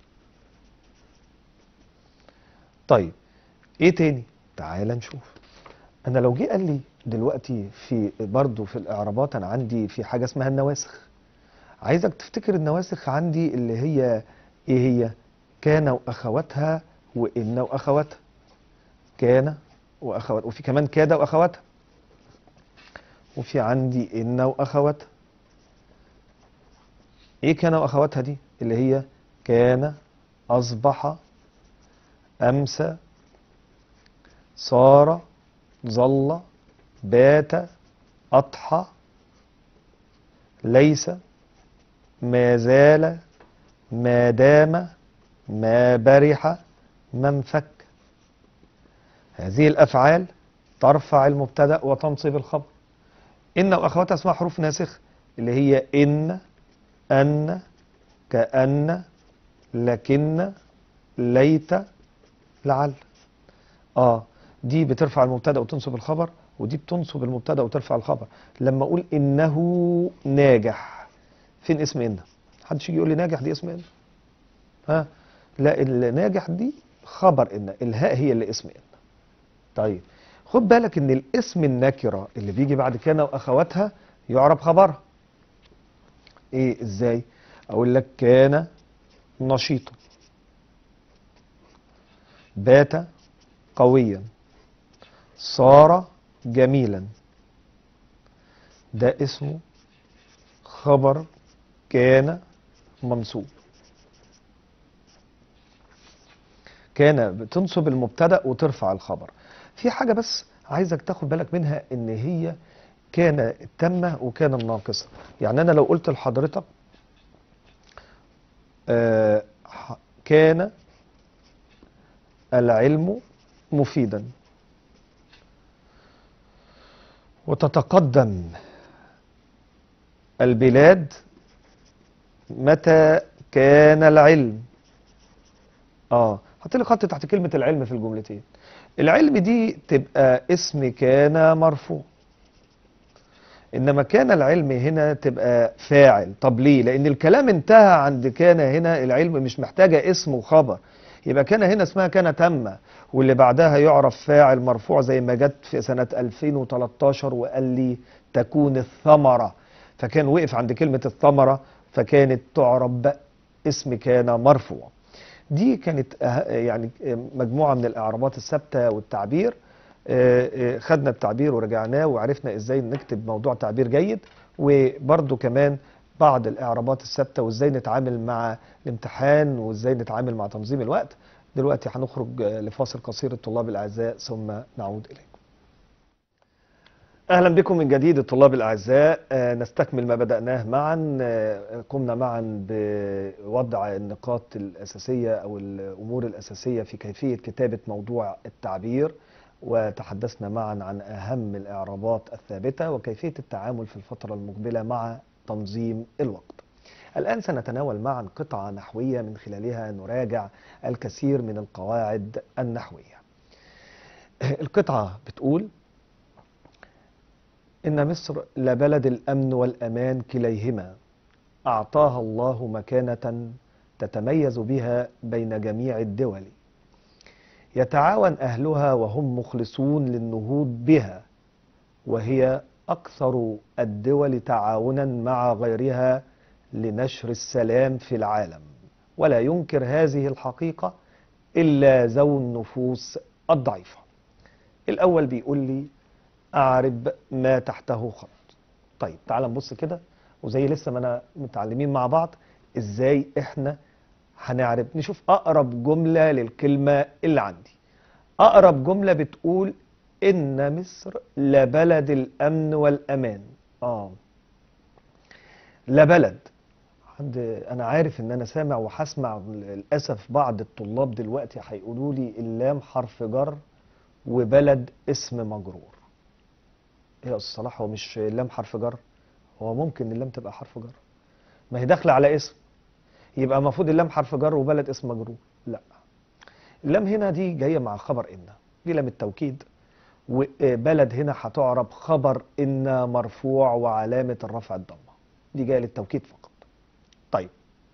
طيب ايه تاني؟ تعال نشوف. انا لو جه قال لي دلوقتي في برضه في الاعرابات انا عندي في حاجه اسمها النواسخ. عايزك تفتكر النواسخ عندي اللي هي ايه هي؟ كان واخواتها وان واخواتها. كان واخواتها، وفي كمان كاد واخواتها، وفي عندي ان واخواتها. ايه كان واخواتها دي؟ اللي هي كان، اصبح، امسى، صار، ظل، بات، اضحى، ليس، ما زال، ما دام، ما برح، ما انفك. هذه الافعال ترفع المبتدا وتنصب الخبر. ان واخواتها اسمها حروف ناسخ، اللي هي ان، ان، كأن، لكن، ليت، لعل. اه، دي بترفع المبتدا وتنصب الخبر، ودي بتنصب المبتدا وترفع الخبر. لما اقول انه ناجح، فين اسم ان؟ محدش يجي يقول لي ناجح دي اسم ان. ها، لا، الناجح دي خبر ان، الهاء هي اللي اسم ان. طيب خد بالك ان الاسم النكره اللي بيجي بعد كان واخواتها يعرب خبرها. ايه ازاي؟ اقول لك كان نشيطا، بات قويا، صار جميلا. ده اسمه خبر كان منصوب. كان بتنصب المبتدأ وترفع الخبر. في حاجة بس عايزك تاخد بالك منها، ان هي كان التامة وكان الناقصة. يعني انا لو قلت لحضرتك كان العلم مفيدا، وتتقدم البلاد متى كان العلم. حط لي خط تحت كلمة العلم في الجملتين. العلم دي تبقى اسم كان مرفوع، انما كان العلم هنا تبقى فاعل. طب ليه؟ لان الكلام انتهى عند كان. هنا العلم مش محتاجة اسم وخبر، يبقى كان هنا اسمها كان تامة، واللي بعدها يعرف فاعل مرفوع زي ما جت في سنة 2013 وقال لي تكون الثمرة، فكان وقف عند كلمة الثمرة فكانت تعرب اسم كان مرفوع. دي كانت يعني مجموعة من الإعرابات الثابتة والتعبير. خدنا التعبير ورجعناه وعرفنا ازاي نكتب موضوع تعبير جيد، وبرضو كمان بعض الإعرابات الثابتة وازاي نتعامل مع الامتحان وازاي نتعامل مع تنظيم الوقت. دلوقتي هنخرج لفاصل قصير الطلاب الأعزاء ثم نعود إليكم. أهلا بكم من جديد الطلاب الأعزاء. نستكمل ما بدأناه معا. قمنا معا بوضع النقاط الأساسية أو الأمور الأساسية في كيفية كتابة موضوع التعبير، وتحدثنا معا عن أهم الإعرابات الثابتة وكيفية التعامل في الفترة المقبلة مع تنظيم الوقت. الآن سنتناول معا قطعة نحوية من خلالها نراجع الكثير من القواعد النحوية. القطعة بتقول: إن مصر لبلد الأمن والأمان كليهما، أعطاها الله مكانة تتميز بها بين جميع الدول، يتعاون أهلها وهم مخلصون للنهوض بها، وهي أكثر الدول تعاونا مع غيرها لنشر السلام في العالم، ولا ينكر هذه الحقيقة إلا ذو النفوس الضعيفة. الأول بيقول لي أعرب ما تحته خط. طيب تعال نبص كده، وزي لسه ما أنا متعلمين مع بعض إزاي إحنا هنعرب. نشوف أقرب جملة للكلمة اللي عندي. أقرب جملة بتقول إن مصر لبلد الأمن والأمان. لبلد. أنا عارف إن أنا سامع وهسمع للأسف بعض الطلاب دلوقتي هيقولوا لي اللام حرف جر وبلد اسم مجرور. يا أستاذ صلاح، هو مش اللام حرف جر؟ هو ممكن اللام تبقى حرف جر، ما هي داخله على اسم، يبقى المفروض اللام حرف جر وبلد اسم مجرور. لا، اللام هنا دي جايه مع خبر ان، دي لام التوكيد، وبلد هنا هتعرب خبر ان مرفوع وعلامه الرفع الضمه، دي جايه للتوكيد فقط. طيب،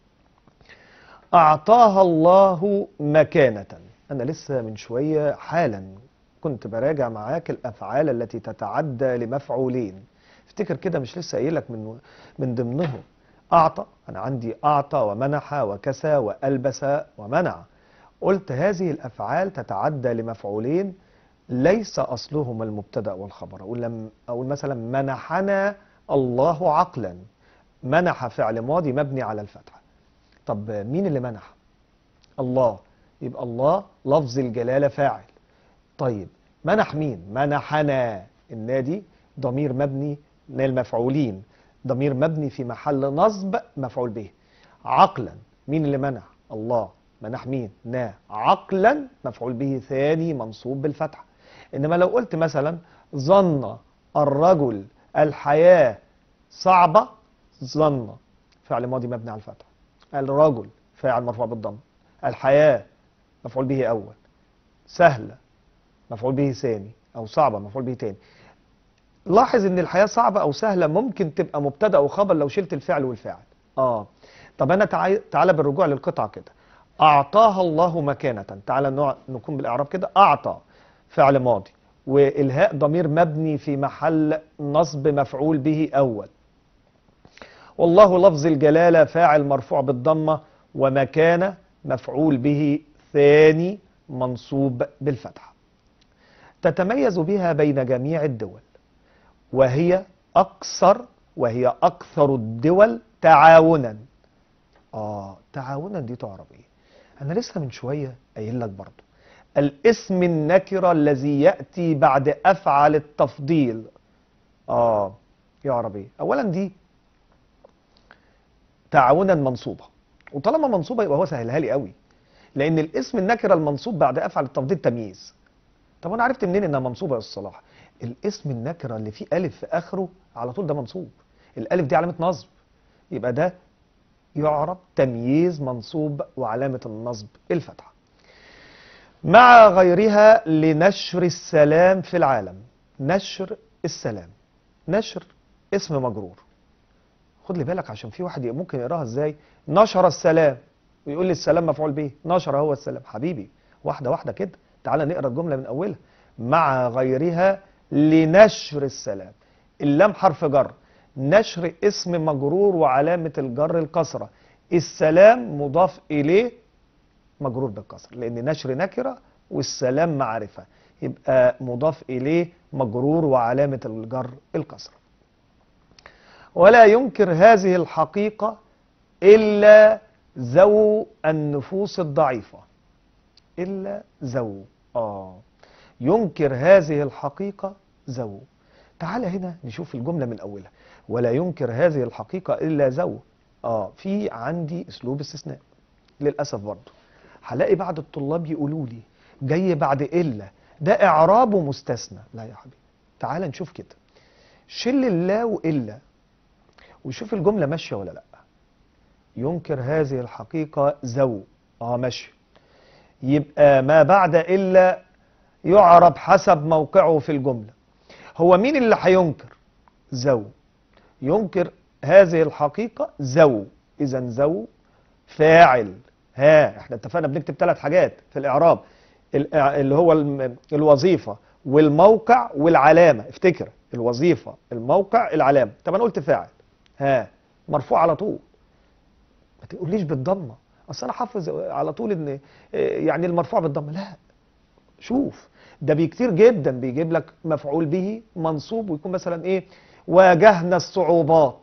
اعطاها الله مكانه. انا لسه من شويه حالا كنت براجع معاك الافعال التي تتعدى لمفعولين. افتكر كده، مش لسه قايل لك من ضمنهم اعطى؟ انا عندي اعطى ومنح وكسى والبس ومنع. قلت هذه الافعال تتعدى لمفعولين ليس اصلهما المبتدا والخبر. اقول مثلا منحنا الله عقلا. منح فعل ماضي مبني على الفتحه. طب مين اللي منح؟ الله، يبقى الله لفظ الجلاله فاعل. طيب منح مين؟ منحنا. النادي ضمير مبني من المفعولين، ضمير مبني في محل نصب مفعول به. عقلا، مين اللي منح؟ الله. منح مين؟ نا. عقلا مفعول به ثاني منصوب بالفتحة. إنما لو قلت مثلا ظن الرجل الحياة صعبة، ظن فعل ماضي مبني على الفتحة، الرجل فاعل مرفوع بالضم، الحياة مفعول به أول، سهلة مفعول به ثاني، او صعبه مفعول به ثاني. لاحظ ان الحياه صعبه او سهله ممكن تبقى مبتدا وخبر لو شلت الفعل والفاعل. طب انا تعالى بالرجوع للقطعه كده. اعطاها الله مكانه. تعالى نكون بالاعراب كده. اعطى فعل ماضي، والهاء ضمير مبني في محل نصب مفعول به اول، والله لفظ الجلاله فاعل مرفوع بالضمه، ومكانه مفعول به ثاني منصوب بالفتحه. تتميز بها بين جميع الدول، وهي أكثر وهي أكثر الدول تعاونا. تعاونا دي تعرف إيه؟ أنا لسه من شوية قايل لك برضه الاسم النكرة الذي يأتي بعد أفعل التفضيل يعرف إيه؟ أولا دي تعاونا منصوبة، وطالما منصوبة يبقى هو سهلها لي قوي، لأن الاسم النكرة المنصوب بعد أفعل التفضيل تمييز. طب أنا عرفت منين إنها منصوبة يا أستاذ صلاح؟ الاسم النكرة اللي فيه ألف في آخره على طول ده منصوب، الألف دي علامة نصب، يبقى ده يعرب تمييز منصوب وعلامة النصب الفتحة. مع غيرها لنشر السلام في العالم. نشر السلام، نشر اسم مجرور. خد لي بالك عشان في واحد ممكن يقراها ازاي؟ نشر السلام ويقول لي السلام مفعول به، نشر هو السلام. حبيبي واحدة واحدة كده، تعال نقرا الجملة من أولها. مع غيرها لنشر السلام، اللام حرف جر، نشر اسم مجرور وعلامة الجر الكسرة، السلام مضاف إليه مجرور بالكسر، لأن نشر نكرة والسلام معرفة، يبقى مضاف إليه مجرور وعلامة الجر الكسرة. ولا ينكر هذه الحقيقة إلا ذو النفوس الضعيفة. إلا ذو ينكر هذه الحقيقة ذو. تعال هنا نشوف الجملة من أولها. ولا ينكر هذه الحقيقة إلا ذو. في عندي أسلوب استثناء للأسف برضه. هلاقي بعض الطلاب يقولوا لي جاي بعد إلا ده إعرابه مستثنى. لا يا حبيبي، تعال نشوف كده، شيل اللا وإلا وشوف الجملة ماشية ولا لأ. ينكر هذه الحقيقة ذو، ماشي، يبقى ما بعد إلا يعرب حسب موقعه في الجملة. هو مين اللي هينكر؟ ذو. ينكر هذه الحقيقة ذو، إذا ذو فاعل. احنا اتفقنا بنكتب 3 حاجات في الإعراب، اللي هو الوظيفة والموقع والعلامة. افتكر الوظيفة الموقع العلامة. طب أنا قلت فاعل، مرفوع على طول، ما تقوليش بالضمة، أصل أنا حافظ على طول إن يعني المرفوع بالضمة. لا، شوف ده بكتير جدا بيجيب لك مفعول به منصوب ويكون مثلا ايه؟ واجهنا الصعوبات.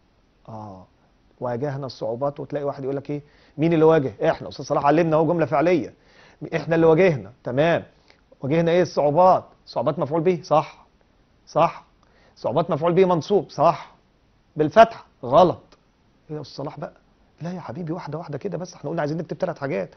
واجهنا الصعوبات، وتلاقي واحد يقول لك ايه؟ مين اللي واجه؟ احنا. استاذ صلاح علمنا اهو جمله فعليه، احنا اللي واجهنا. تمام، واجهنا ايه؟ الصعوبات. صعوبات مفعول به، صح صح. صعوبات مفعول به منصوب، صح، بالفتحه. غلط. ايه يا استاذ صلاح بقى؟ لا يا حبيبي، واحده واحده كده بس، احنا قلنا عايزين نكتب 3 حاجات.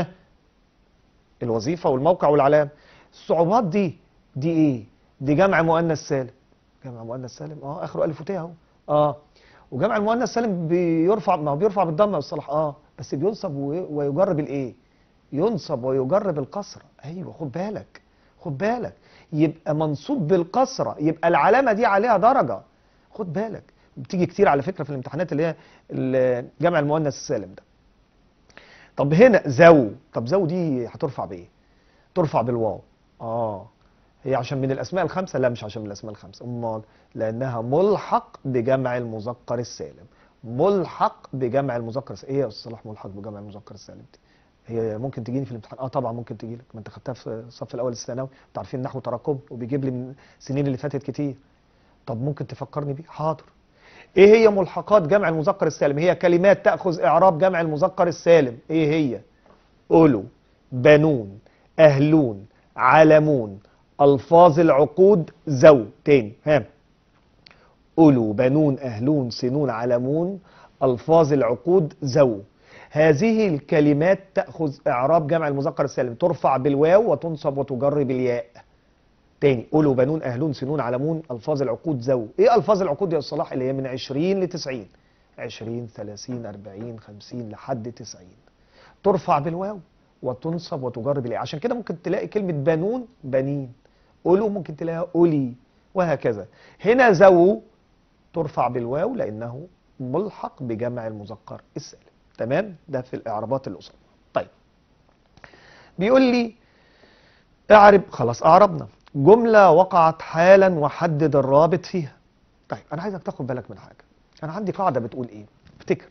الوظيفة والموقع والعلامة. الصعوبات دي ايه؟ دي جمع مؤنث سالم. جمع مؤنث سالم، اخره الف وتاء اهو. وجمع المؤنث سالم بيرفع، ما هو بيرفع بالضمه يا استاذ صلاح، بس بينصب ويجر بالايه؟ ينصب ويجر بالكسره. ايوه، خد بالك خد بالك، يبقى منصوب بالكسره، يبقى العلامه دي عليها درجه. خد بالك، بتيجي كتير على فكره في الامتحانات اللي هي جمع المؤنث السالم ده. طب هنا ذو، طب ذو دي هترفع بايه؟ ترفع بالواو. هي عشان من الاسماء الخمسه؟ لا، مش عشان من الاسماء الخمسه، امال لانها ملحق بجمع المذكر السالم. ملحق بجمع المذكر السالم. ايه يا استاذ صلاح ملحق بجمع المذكر السالم دي؟ هي ممكن تجيني في الامتحان؟ طبعا ممكن تجي لك، ما انت خدتها في الصف الاول الثانوي، انتوا عارفين النحو تراكم وبيجيب لي من السنين اللي فاتت كتير. طب ممكن تفكرني بيه؟ حاضر. ايه هي ملحقات جمع المذكر السالم؟ هي كلمات تأخذ اعراب جمع المذكر السالم. ايه هي؟ أولو، بنون، أهلون، علمون، ألفاظ العقود، ذو. تاني، أولو، بنون، أهلون، سنون، علمون، ألفاظ العقود، ذو. هذه الكلمات تأخذ إعراب جمع المذكر السالم، ترفع بالواو وتنصب وتجر بالياء. تاني، أولو، بنون، أهلون، سنون، علمون، ألفاظ العقود، ذو. إيه ألفاظ العقود يا صلاح؟ اللي هي من 20 ل 90، 20 30 40 50 لحد 90، ترفع بالواو وتنصب وتجر بالياء. عشان كده ممكن تلاقي كلمة بنون بنين، أولو ممكن تلاقيها أولي، وهكذا. هنا ذو ترفع بالواو لأنه ملحق بجمع المذكر السالم. تمام؟ ده في الإعرابات اللي قصادنا. طيب، بيقول لي اعرب. خلاص أعربنا جملة وقعت حالا وحدد الرابط فيها. طيب، أنا عايزك تاخد بالك من حاجة. أنا عندي قاعدة بتقول إيه؟ افتكر،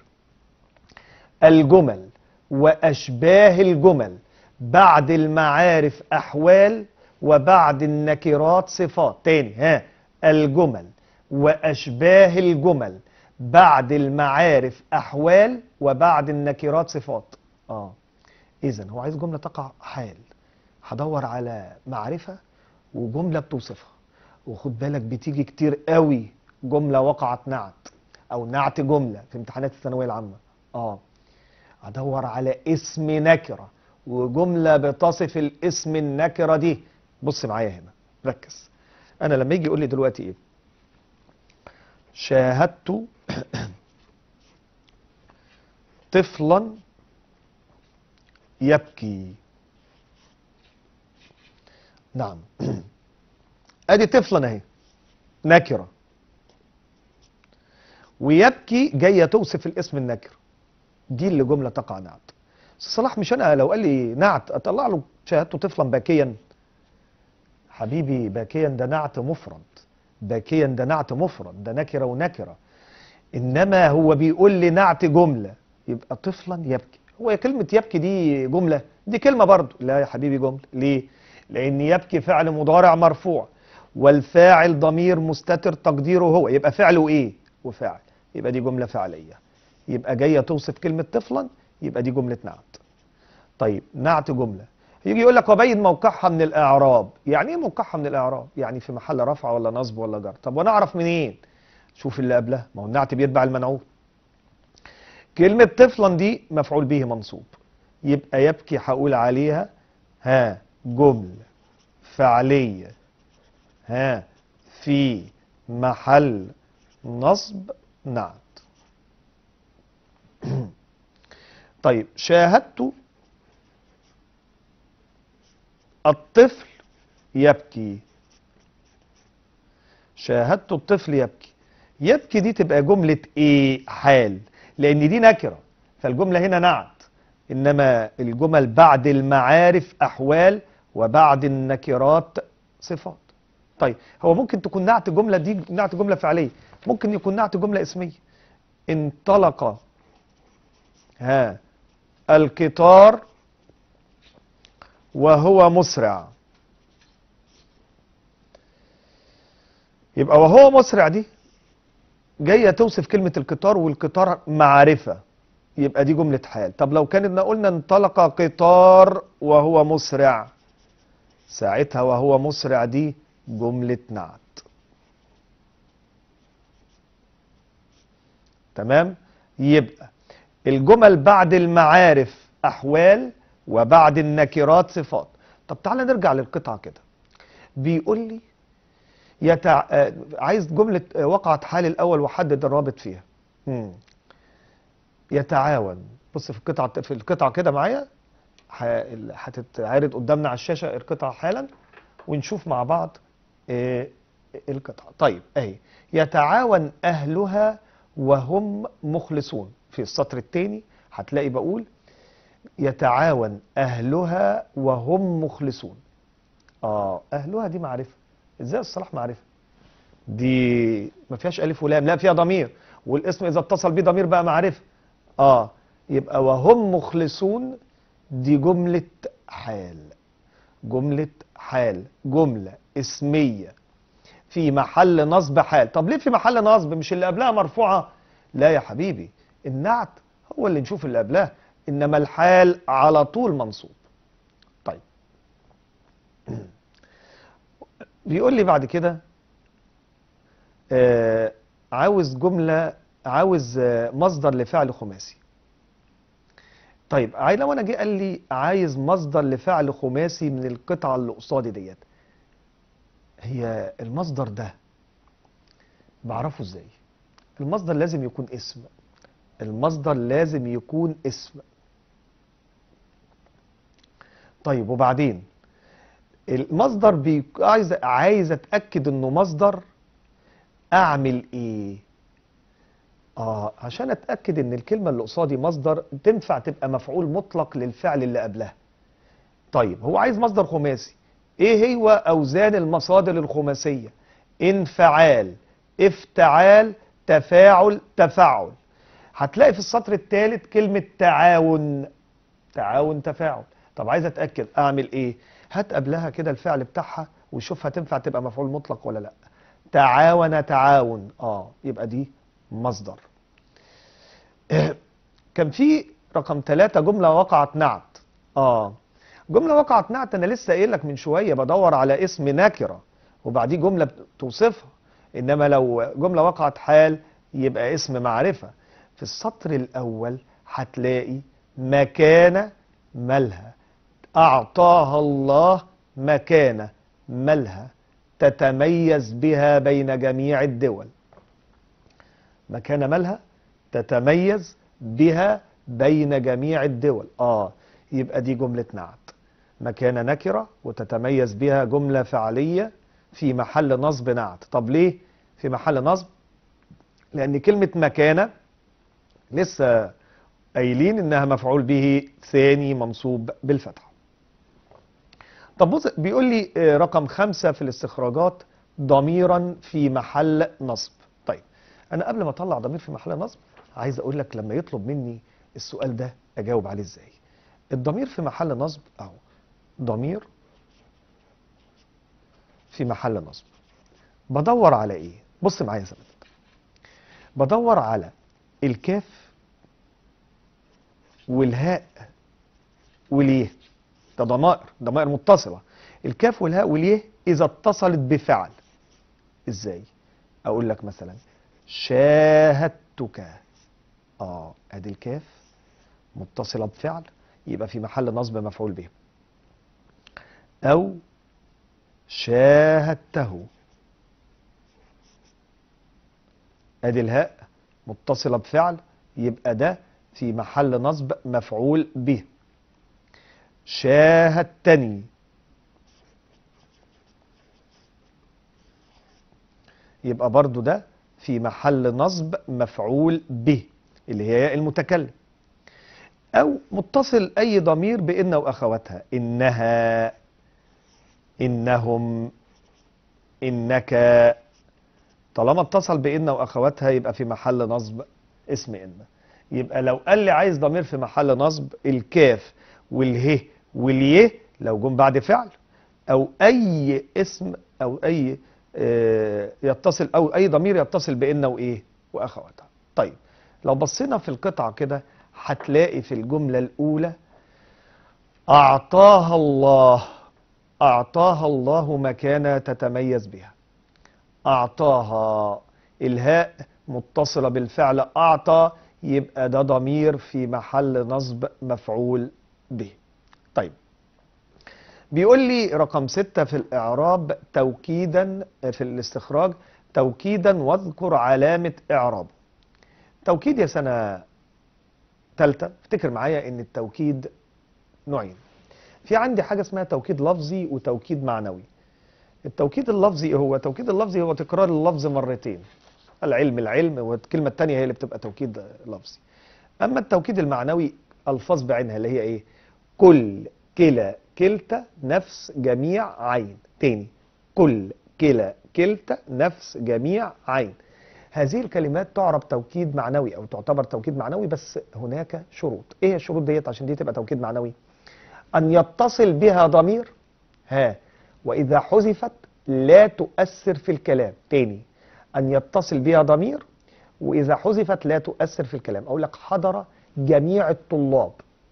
الجمل وأشباه الجمل بعد المعارف أحوال وبعد النكرات صفات. تاني، الجمل وأشباه الجمل بعد المعارف أحوال وبعد النكرات صفات. إذن هو عايز جملة تقع حال، هدور على معرفة وجملة بتوصفها. وخد بالك بتيجي كتير قوي جملة وقعت نعت أو نعت جملة في امتحانات الثانوية العامة. هدور على اسم نكرة وجملة بتصف الاسم النكرة دي. بص معايا هنا، ركز. أنا لما يجي يقول لي دلوقتي إيه؟ شاهدت طفلا يبكي. نعم. ادي طفلا اهي نكره، ويبكي جايه توصف الاسم النكره دي اللي جمله تقع نعت. صلاح مش انا لو قال لي نعت اطلع له شاهدت طفلا باكيا؟ حبيبي باكيا ده نعت مفرد، باكيا ده نعت مفرد، ده نكره ونكره. انما هو بيقول لي نعت جمله، يبقى طفلا يبكي. هو كلمه يبكي دي جمله؟ دي كلمه برضه. لا يا حبيبي جمله. ليه؟ لان يبكي فعل مضارع مرفوع والفاعل ضمير مستتر تقديره هو، يبقى فعله ايه؟ وفاعل، يبقى دي جمله فعليه، يبقى جايه توصف كلمه طفلا، يبقى دي جمله نعت. طيب نعت جمله، يجي يقول لك وبين موقعها من الاعراب. يعني ايه موقعها من الاعراب؟ يعني في محل رفع ولا نصب ولا جر. طب وانا اعرف منين؟ شوف اللي قبلها، ما هو النعت بيتبع المنعوت. كلمه طفلا دي مفعول به منصوب، يبقى يبكي هقول عليها جمله فعليه في محل نصب نعت. طيب شاهدت الطفل يبكي. شاهدت الطفل يبكي، يبكي دي تبقى جملة ايه؟ حال، لان دي نكرة فالجملة هنا نعت. انما الجمل بعد المعارف احوال وبعد النكرات صفات. طيب هو ممكن تكون نعت جملة دي نعت جملة فعلية، ممكن يكون نعت جملة اسمية. انطلق القطار وهو مسرع. يبقى وهو مسرع دي جايه توصف كلمه القطار، والقطار معرفه، يبقى دي جمله حال. طب لو كنا قلنا انطلق قطار وهو مسرع، ساعتها وهو مسرع دي جمله نعت. تمام. يبقى الجمل بعد المعارف احوال وبعد النكرات صفات. طب تعالى نرجع للقطعه كده. بيقول لي عايز جملة وقعت حال الأول وحدد الرابط فيها. يتعاون. بص في القطعة كده معايا، هتتعرض قدامنا على الشاشة القطعة حالا ونشوف مع بعض القطعة. طيب اهي، يتعاون أهلها وهم مخلصون. في السطر الثاني هتلاقي بقول يتعاون أهلها وهم مخلصون. أهلها دي معرفة. ازاي الصلاح معرفة؟ دي ما فيهاش الف ولام، لا فيها ضمير، والاسم اذا اتصل بيه ضمير بقى معرفه. يبقى وهم مخلصون دي جمله حال. جمله حال، جمله اسميه في محل نصب حال. طب ليه في محل نصب؟ مش اللي قبلها مرفوعه؟ لا يا حبيبي، النعت هو اللي نشوف اللي قبلها، انما الحال على طول منصوب. طيب بيقول لي بعد كده عاوز جملة، عاوز مصدر لفعل خماسي. طيب لو انا جه قال لي عايز مصدر لفعل خماسي من القطعة اللي قصادي ديت، هي المصدر ده بعرفه ازاي؟ المصدر لازم يكون اسم. المصدر لازم يكون اسم. طيب وبعدين المصدر عايز اتأكد انه مصدر، اعمل ايه؟ عشان اتأكد ان الكلمة اللي قصادي مصدر تنفع تبقى مفعول مطلق للفعل اللي قبلها. طيب هو عايز مصدر خماسي، ايه هو اوزان المصادر الخماسية؟ انفعال، افتعال، تفاعل، تفعل. هتلاقي في السطر الثالث كلمة تعاون. تعاون تفاعل. طب عايز اتأكد اعمل ايه؟ هات قبلها كده الفعل بتاعها وشوف هتنفع تبقى مفعول مطلق ولا لا. تعاون تعاون، يبقى دي مصدر. كان في رقم 3 جملة وقعت نعت. جملة وقعت نعت انا لسه قايل لك من شوية بدور على اسم نكرة وبعديه جملة توصفها، انما لو جملة وقعت حال يبقى اسم معرفة. في السطر الاول هتلاقي مكانة مالها، اعطاها الله مكانة مالها تتميز بها بين جميع الدول. مكانة مالها تتميز بها بين جميع الدول. يبقى دي جملة نعت. مكانة نكرة وتتميز بها جملة فعلية في محل نصب نعت. طب ليه في محل نصب؟ لأن كلمة مكانة لسه قايلين إنها مفعول به ثاني منصوب بالفتحة. طب بص بيقول لي رقم 5 في الاستخراجات ضميرا في محل نصب. طيب أنا قبل ما أطلع ضمير في محل نصب عايز أقول لك لما يطلب مني السؤال ده أجاوب عليه إزاي. الضمير في محل نصب أهو، ضمير في محل نصب. بدور على ايه؟ بص معايا يا زلمه، بدور على الكاف والهاء واليه. ده ضمائر متصله. الكاف والهاء واليه اذا اتصلت بفعل. ازاي؟ اقول لك مثلا شاهدتك. ادي الكاف متصله بفعل يبقى في محل نصب مفعول به. او شاهدته. ادي الهاء متصله بفعل يبقى ده في محل نصب مفعول به. شاهدتني يبقى برضو ده في محل نصب مفعول به اللي هي ياء المتكلم. او متصل اي ضمير بان واخواتها، انها، انهم، انك. طالما اتصل بان واخواتها يبقى في محل نصب اسم ان. يبقى لو قال لي عايز ضمير في محل نصب الكاف والهه واليه لو جم بعد فعل، او اي اسم او اي يتصل او اي ضمير يتصل بان وايه واخواتها. طيب لو بصينا في القطعه كده هتلاقي في الجمله الاولى اعطاها الله. اعطاها الله مكانة تتميز بها. اعطاها الهاء متصله بالفعل اعطى يبقى ده ضمير في محل نصب مفعول به. طيب بيقول لي رقم 6 في الإعراب توكيدا في الاستخراج توكيدا واذكر علامة إعرابه. توكيد يا سنة ثالثة افتكر معايا إن التوكيد نوعين. في عندي حاجة اسمها توكيد لفظي وتوكيد معنوي. التوكيد اللفظي هو تكرار اللفظ مرتين. العلم والكلمة الثانية هي اللي بتبقى توكيد لفظي. أما التوكيد المعنوي ألفاظ بعينها اللي هي إيه؟ كل، كلا، كلتا، نفس، جميع، عين. تاني كل، كلا، كلتا، نفس، جميع، عين. هذه الكلمات تعرب توكيد معنوي او تعتبر توكيد معنوي، بس هناك شروط. ايه الشروط ديت عشان دي تبقى توكيد معنوي؟ ان يتصل بها ضمير واذا حذفت لا تؤثر في الكلام. تاني ان يتصل بها ضمير واذا حذفت لا تؤثر في الكلام. اقول لك حضر جميع الطلاب.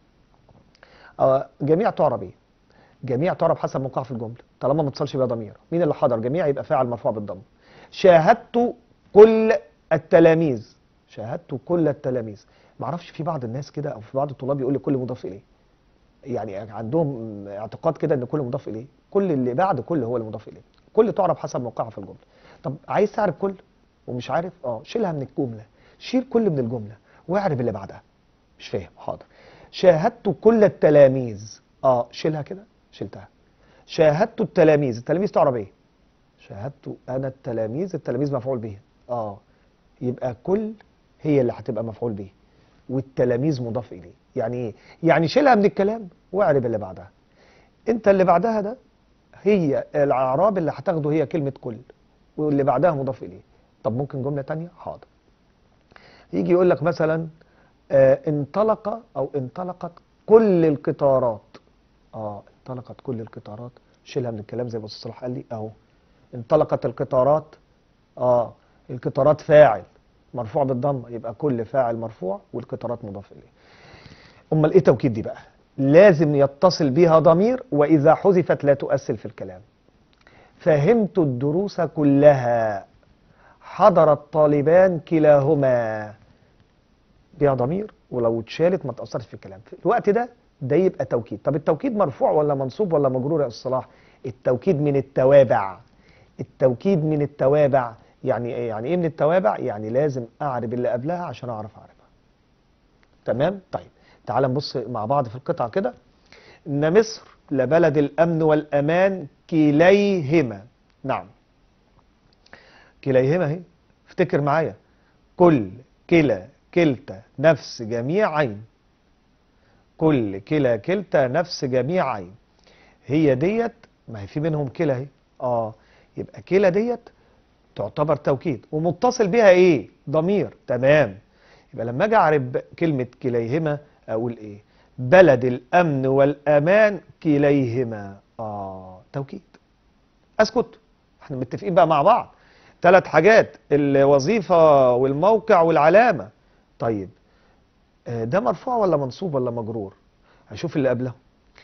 جميع تعرب ايه؟ جميع تعرب حسب موقعها في الجمله طالما ما اتصلش بها ضمير. مين اللي حضر؟ جميع يبقى فاعل مرفوع بالضم. شاهدت كل التلاميذ. شاهدت كل التلاميذ. ما اعرفش في بعض الناس كده او في بعض الطلاب يقول لي كل مضاف اليه. يعني عندهم اعتقاد كده ان كل مضاف اليه، كل اللي بعد كل هو المضاف اليه. كل تعرب حسب موقعها في الجمله. طب عايز تعرف كل ومش عارف؟ شيلها من الجمله. شيل كل من الجمله واعرب اللي بعدها. مش فاهم؟ حاضر. شاهدت كل التلاميذ. شيلها كده. شلتها. شاهدت التلاميذ. التلاميذ تعرب ايه؟ شاهدت انا التلاميذ. التلاميذ مفعول به. يبقى كل هي اللي هتبقى مفعول به والتلاميذ مضاف اليه. يعني ايه؟ يعني شيلها من الكلام واعرب اللي بعدها. انت اللي بعدها ده هي الاعراب اللي هتاخده هي كلمه كل واللي بعدها مضاف اليه. طب ممكن جمله تانية؟ حاضر. يجي يقول لك مثلا انطلق او انطلقت كل القطارات. انطلقت كل القطارات. شيلها من الكلام زي ما الاستاذ صلاح قال لي اهو. انطلقت القطارات اه القطارات فاعل مرفوع بالضمه، يبقى كل فاعل مرفوع والقطارات مضاف اليه. امال ايه توكيد دي بقى؟ لازم يتصل بها ضمير، واذا حذفت لا تؤثر في الكلام. فهمت الدروس كلها، حضر الطالبان كلاهما، بها ضمير ولو اتشالت ما تأثرش في الكلام في الوقت ده، ده يبقى توكيد. طب التوكيد مرفوع ولا منصوب ولا مجرور يا الصلاح؟ التوكيد من التوابع. التوكيد من التوابع. يعني ايه؟ يعني ايه من التوابع؟ يعني لازم اعرب اللي قبلها عشان اعرف اعربها. تمام؟ طيب تعال نبص مع بعض في القطعة كده. ان مصر لبلد الامن والامان كليهما. نعم، كليهما اهي. افتكر معايا، كل، كلا، كلتا، نفس، جميع، عين. كل، كلا، كلتا، نفس، جميع، عين. هي ديت، ما هي في منهم كلا اهي. اه يبقى كلا ديت تعتبر توكيد ومتصل بها ايه؟ ضمير. تمام. يبقى لما اجي اعرب كلمة كليهما اقول ايه؟ بلد الامن والامان كليهما. توكيد. اسكت. احنا متفقين بقى مع بعض 3 حاجات: الوظيفة والموقع والعلامة. طيب ده مرفوع ولا منصوب ولا مجرور؟ هشوف اللي قبله.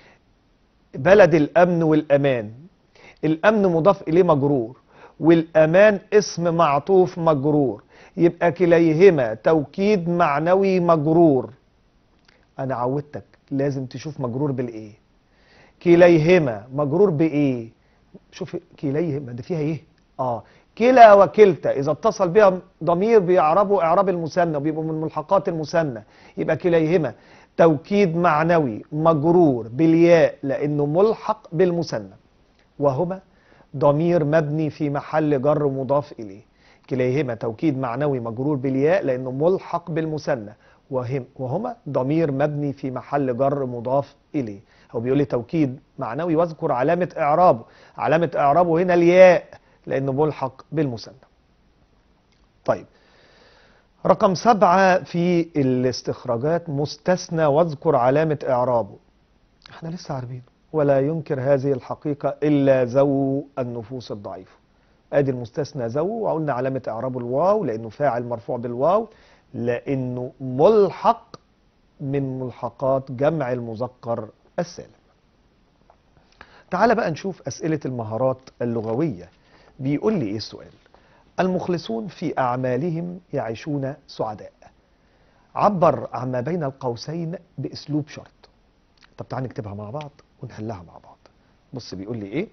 بلد الامن والامان، الامن مضاف اليه مجرور، والامان اسم معطوف مجرور، يبقى كليهما توكيد معنوي مجرور. انا عودتك لازم تشوف مجرور بالايه. كليهما مجرور بايه؟ شوف كليهما دي فيها ايه. كلا وكلتا اذا اتصل بها ضمير بيعربوا اعراب المثنى وبيبقوا من ملحقات المثنى، يبقى كليهما توكيد معنوي مجرور بالياء لانه ملحق بالمثنى، وهما ضمير مبني في محل جر مضاف اليه. كليهما توكيد معنوي مجرور بالياء لانه ملحق بالمثنى، وهما ضمير مبني في محل جر مضاف اليه. هو بيقول لي توكيد معنوي واذكر علامة اعرابه. علامة اعرابه هنا الياء لانه ملحق بالمثنى. طيب رقم 7 في الاستخراجات، مستثنى واذكر علامة اعرابه. احنا لسه عارفين ولا ينكر هذه الحقيقة إلا ذو النفوس الضعيفة. ادي المستثنى ذو، وقلنا علامة اعرابه الواو لانه فاعل مرفوع بالواو لانه ملحق من ملحقات جمع المذكر السالم. تعال بقى نشوف أسئلة المهارات اللغوية. بيقول لي ايه السؤال؟ المخلصون في أعمالهم يعيشون سعداء. عبر عما بين القوسين بأسلوب شرط. طب تعال نكتبها مع بعض ونحلها مع بعض. بص بيقول لي ايه.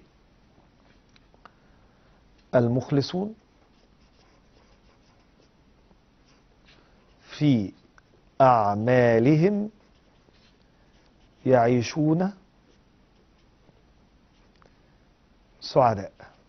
المخلصون في أعمالهم يعيشون سعداء.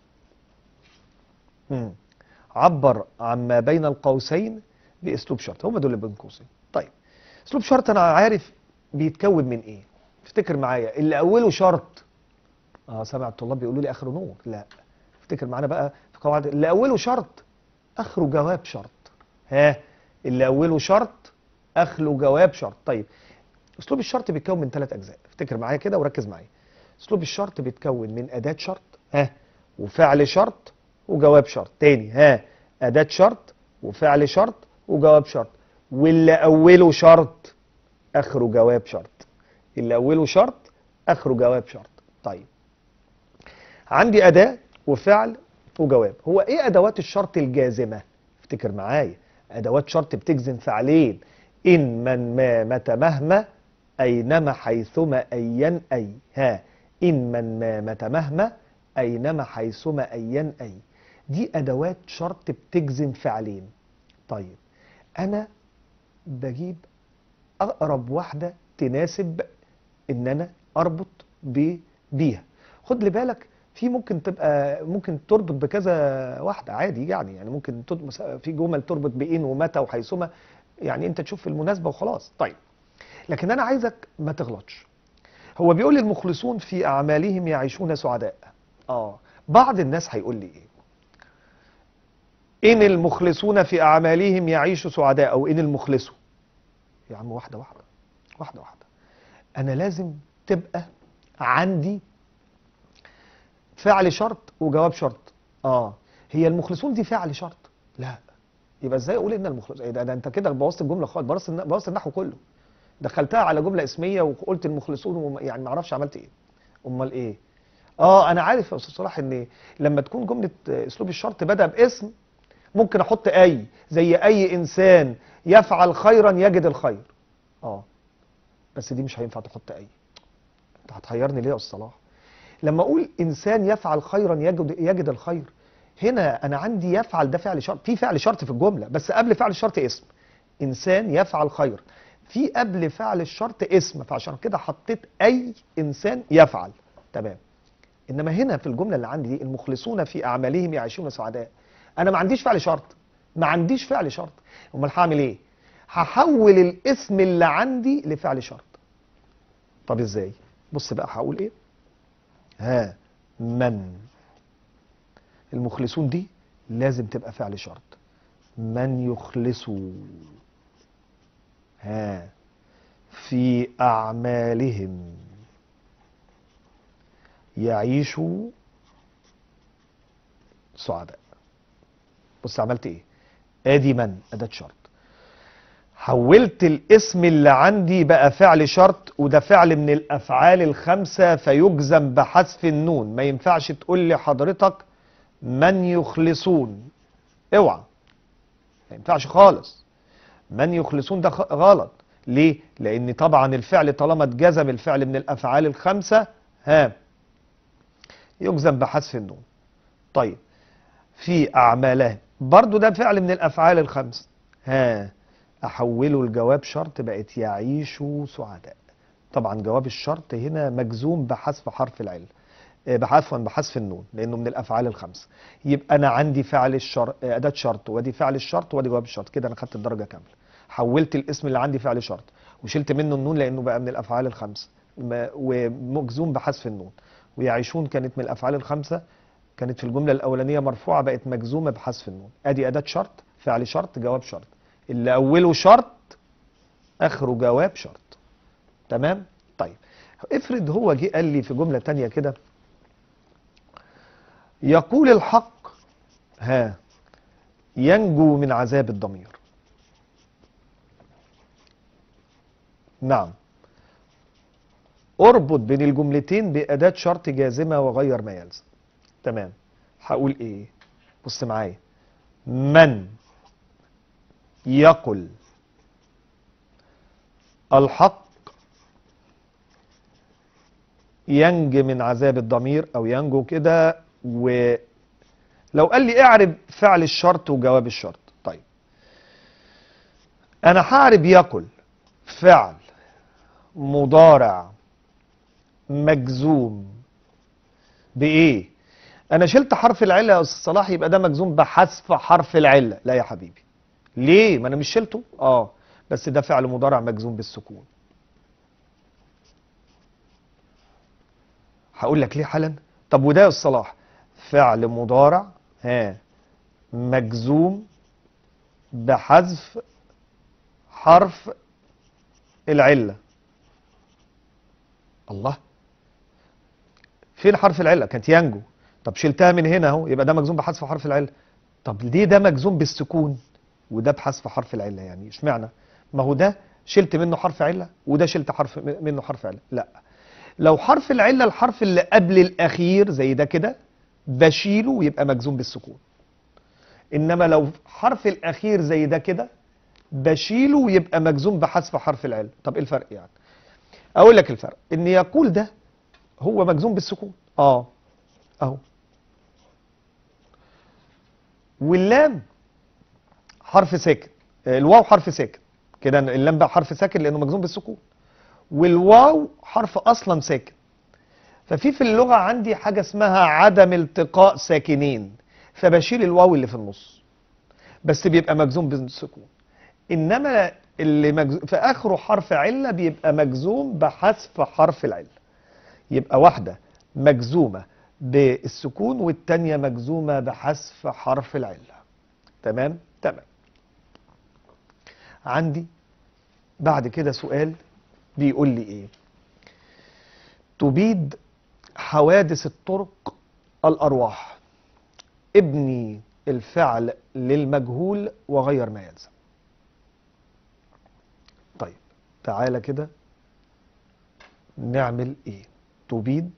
عبر عما بين القوسين بأسلوب شرط. هم دول اللي بين قوسين. طيب أسلوب شرط أنا عارف بيتكون من إيه. افتكر معايا اللي أوله شرط. سامع الطلاب بيقولوا لي آخره نور. لا، افتكر معانا بقى في قواعد. اللي أوله شرط آخره جواب شرط. اللي أوله شرط آخره جواب شرط. طيب أسلوب الشرط بيتكون من 3 أجزاء. افتكر معايا كده وركز معايا. أسلوب الشرط بيتكون من أداة شرط وفعل شرط وجواب شرط. تاني أداة شرط وفعل شرط وجواب شرط، واللي أوله شرط آخره جواب شرط. اللي أوله شرط آخره جواب شرط. طيب عندي أداة وفعل وجواب. هو إيه أدوات الشرط الجازمة؟ افتكر معايا أدوات شرط بتجزم فعلين: إن، من، ما، متى، مهما، أينما، حيثما، أيا، أي. إن، من، ما، متى، مهما، أينما، حيثما، أيا، أي. دي أدوات شرط بتجزم فعلين. طيب أنا بجيب أقرب واحدة تناسب إن أنا أربط بيها. خد لي بالك في ممكن تربط بكذا واحدة عادي، يعني ممكن في جمل تربط بإن ومتى وحيثما، يعني أنت تشوف المناسبة وخلاص. طيب لكن أنا عايزك ما تغلطش. هو بيقول المخلصون في أعمالهم يعيشون سعداء. بعض الناس هيقول لي إيه؟ إن المخلصون في أعمالهم يعيشوا سعداء، أو إن المخلصوا. يا عم واحدة واحدة واحدة واحدة. أنا لازم تبقى عندي فعل شرط وجواب شرط. هي المخلصون دي فعل شرط؟ لا. يبقى ازاي اقول ان المخلص ايه ده انت كده بوظت الجمله خالص، بوظت النحو كله. دخلتها على جمله اسميه وقلت المخلصون يعني ما اعرفش عملت ايه. امال ايه؟ انا عارف يا استاذ صلاح ان لما تكون جمله اسلوب الشرط بدا باسم ممكن احط اي، زي اي انسان يفعل خيرا يجد الخير. اه بس دي مش هينفع تحط اي. انت هتحيرني ليه يا استاذ صلاح؟ لما اقول انسان يفعل خيرا يجد الخير، هنا انا عندي يفعل ده فعل شرط، في فعل شرط في الجمله بس قبل فعل الشرط اسم. انسان يفعل خيرا، في قبل فعل الشرط اسم، فعشان كده حطيت اي انسان يفعل. تمام. انما هنا في الجمله اللي عندي دي المخلصون في اعمالهم يعيشون سعداء، انا ما عنديش فعل شرط، ما عنديش فعل شرط. امال هعمل ايه؟ هحول الاسم اللي عندي لفعل شرط. طب ازاي؟ بص بقى هقول ايه. من المخلصون دي لازم تبقى فعل شرط. من يخلصوا في أعمالهم يعيشوا سعداء. بص عملت ايه؟ ادي من أداة شرط، حولت الاسم اللي عندي بقى فعل شرط، وده فعل من الأفعال الخمسة فيجزم بحذف النون. ما ينفعش تقول لي حضرتك من يخلصون، اوعى، ما ينفعش خالص. من يخلصون ده غلط. ليه؟ لأن طبعا الفعل طالما اتجزم الفعل من الأفعال الخمسة يجزم بحذف النون. طيب في أعمالهم برضو ده فعل من الأفعال الخمسة، أحوله الجواب شرط بقت يعيشوا سعداء. طبعا جواب الشرط هنا مجزوم بحذف حرف العلة، بحذف النون لأنه من الأفعال الخمسة. يبقى أنا عندي فعل الشرط أداة شرط، وادي فعل الشرط، وادي جواب الشرط، كده أنا خدت الدرجة كاملة. حولت الاسم اللي عندي فعل شرط وشلت منه النون لأنه بقى من الأفعال الخمسة ومجزوم بحذف النون. ويعيشون كانت من الأفعال الخمسة، كانت في الجملة الأولانية مرفوعة بقت مجزومة بحذف النون. أدي أداة شرط، فعل شرط، جواب شرط، اللي أوله شرط آخره جواب شرط. تمام؟ طيب افرض هو جه قال لي في جملة تانية كده، يقول الحق ينجو من عذاب الضمير. نعم، اربط بين الجملتين بأداة شرط جازمة وغير ما يلزم. تمام. هقول ايه؟ بص معايا. من يقل الحق ينجي من عذاب الضمير، او ينجو كده. ولو قال لي اعرب فعل الشرط وجواب الشرط، طيب انا هعرب يقل فعل مضارع مجزوم بايه؟ انا شلت حرف العله يا استاذ صلاح، يبقى ده مجزوم بحذف حرف العله. لا يا حبيبي، ليه؟ ما انا مش شلته. بس ده فعل مضارع مجزوم بالسكون. هقول لك ليه حالا. طب وده يا استاذ صلاح فعل مضارع مجزوم بحذف حرف العله. الله، فين حرف العله؟ كانت ينجو. طب شلتها من هنا اهو، يبقى ده مجزوم بحذف حرف العله. طب ليه ده مجزوم بالسكون وده بحذف حرف العله؟ يعني اشمعنى؟ ما هو ده شلت منه حرف عله وده شلت منه حرف عله. لا، لو حرف العله الحرف اللي قبل الاخير زي ده كده بشيله ويبقى مجزوم بالسكون. انما لو حرف الاخير زي ده كده بشيله ويبقى مجزوم بحذف حرف العله. طب ايه الفرق يعني؟ اقول لك الفرق. ان يقول ده هو مجزوم بالسكون اهو، واللام حرف ساكن، الواو حرف ساكن كده. اللام بقى حرف ساكن لانه مجزوم بالسكون، والواو حرف اصلا ساكن. ففي اللغه عندي حاجه اسمها عدم التقاء ساكنين، فبشيل الواو اللي في النص بس بيبقى مجزوم بالسكون. انما اللي في اخره حرف عله بيبقى مجزوم بحذف حرف العله. يبقى واحده مجزومه بالسكون والتانيه مجزومه بحذف حرف العله. تمام؟ تمام. عندي بعد كده سؤال بيقول لي ايه؟ تبيد حوادث الطرق الارواح. ابني الفعل للمجهول وغير ما يلزم. طيب تعالى كده نعمل ايه؟ تبيد،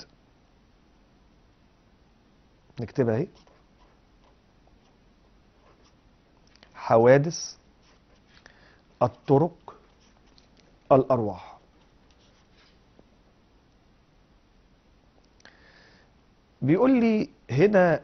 نكتبها اهي، حوادث الطرق الأرواح. بيقول لي هنا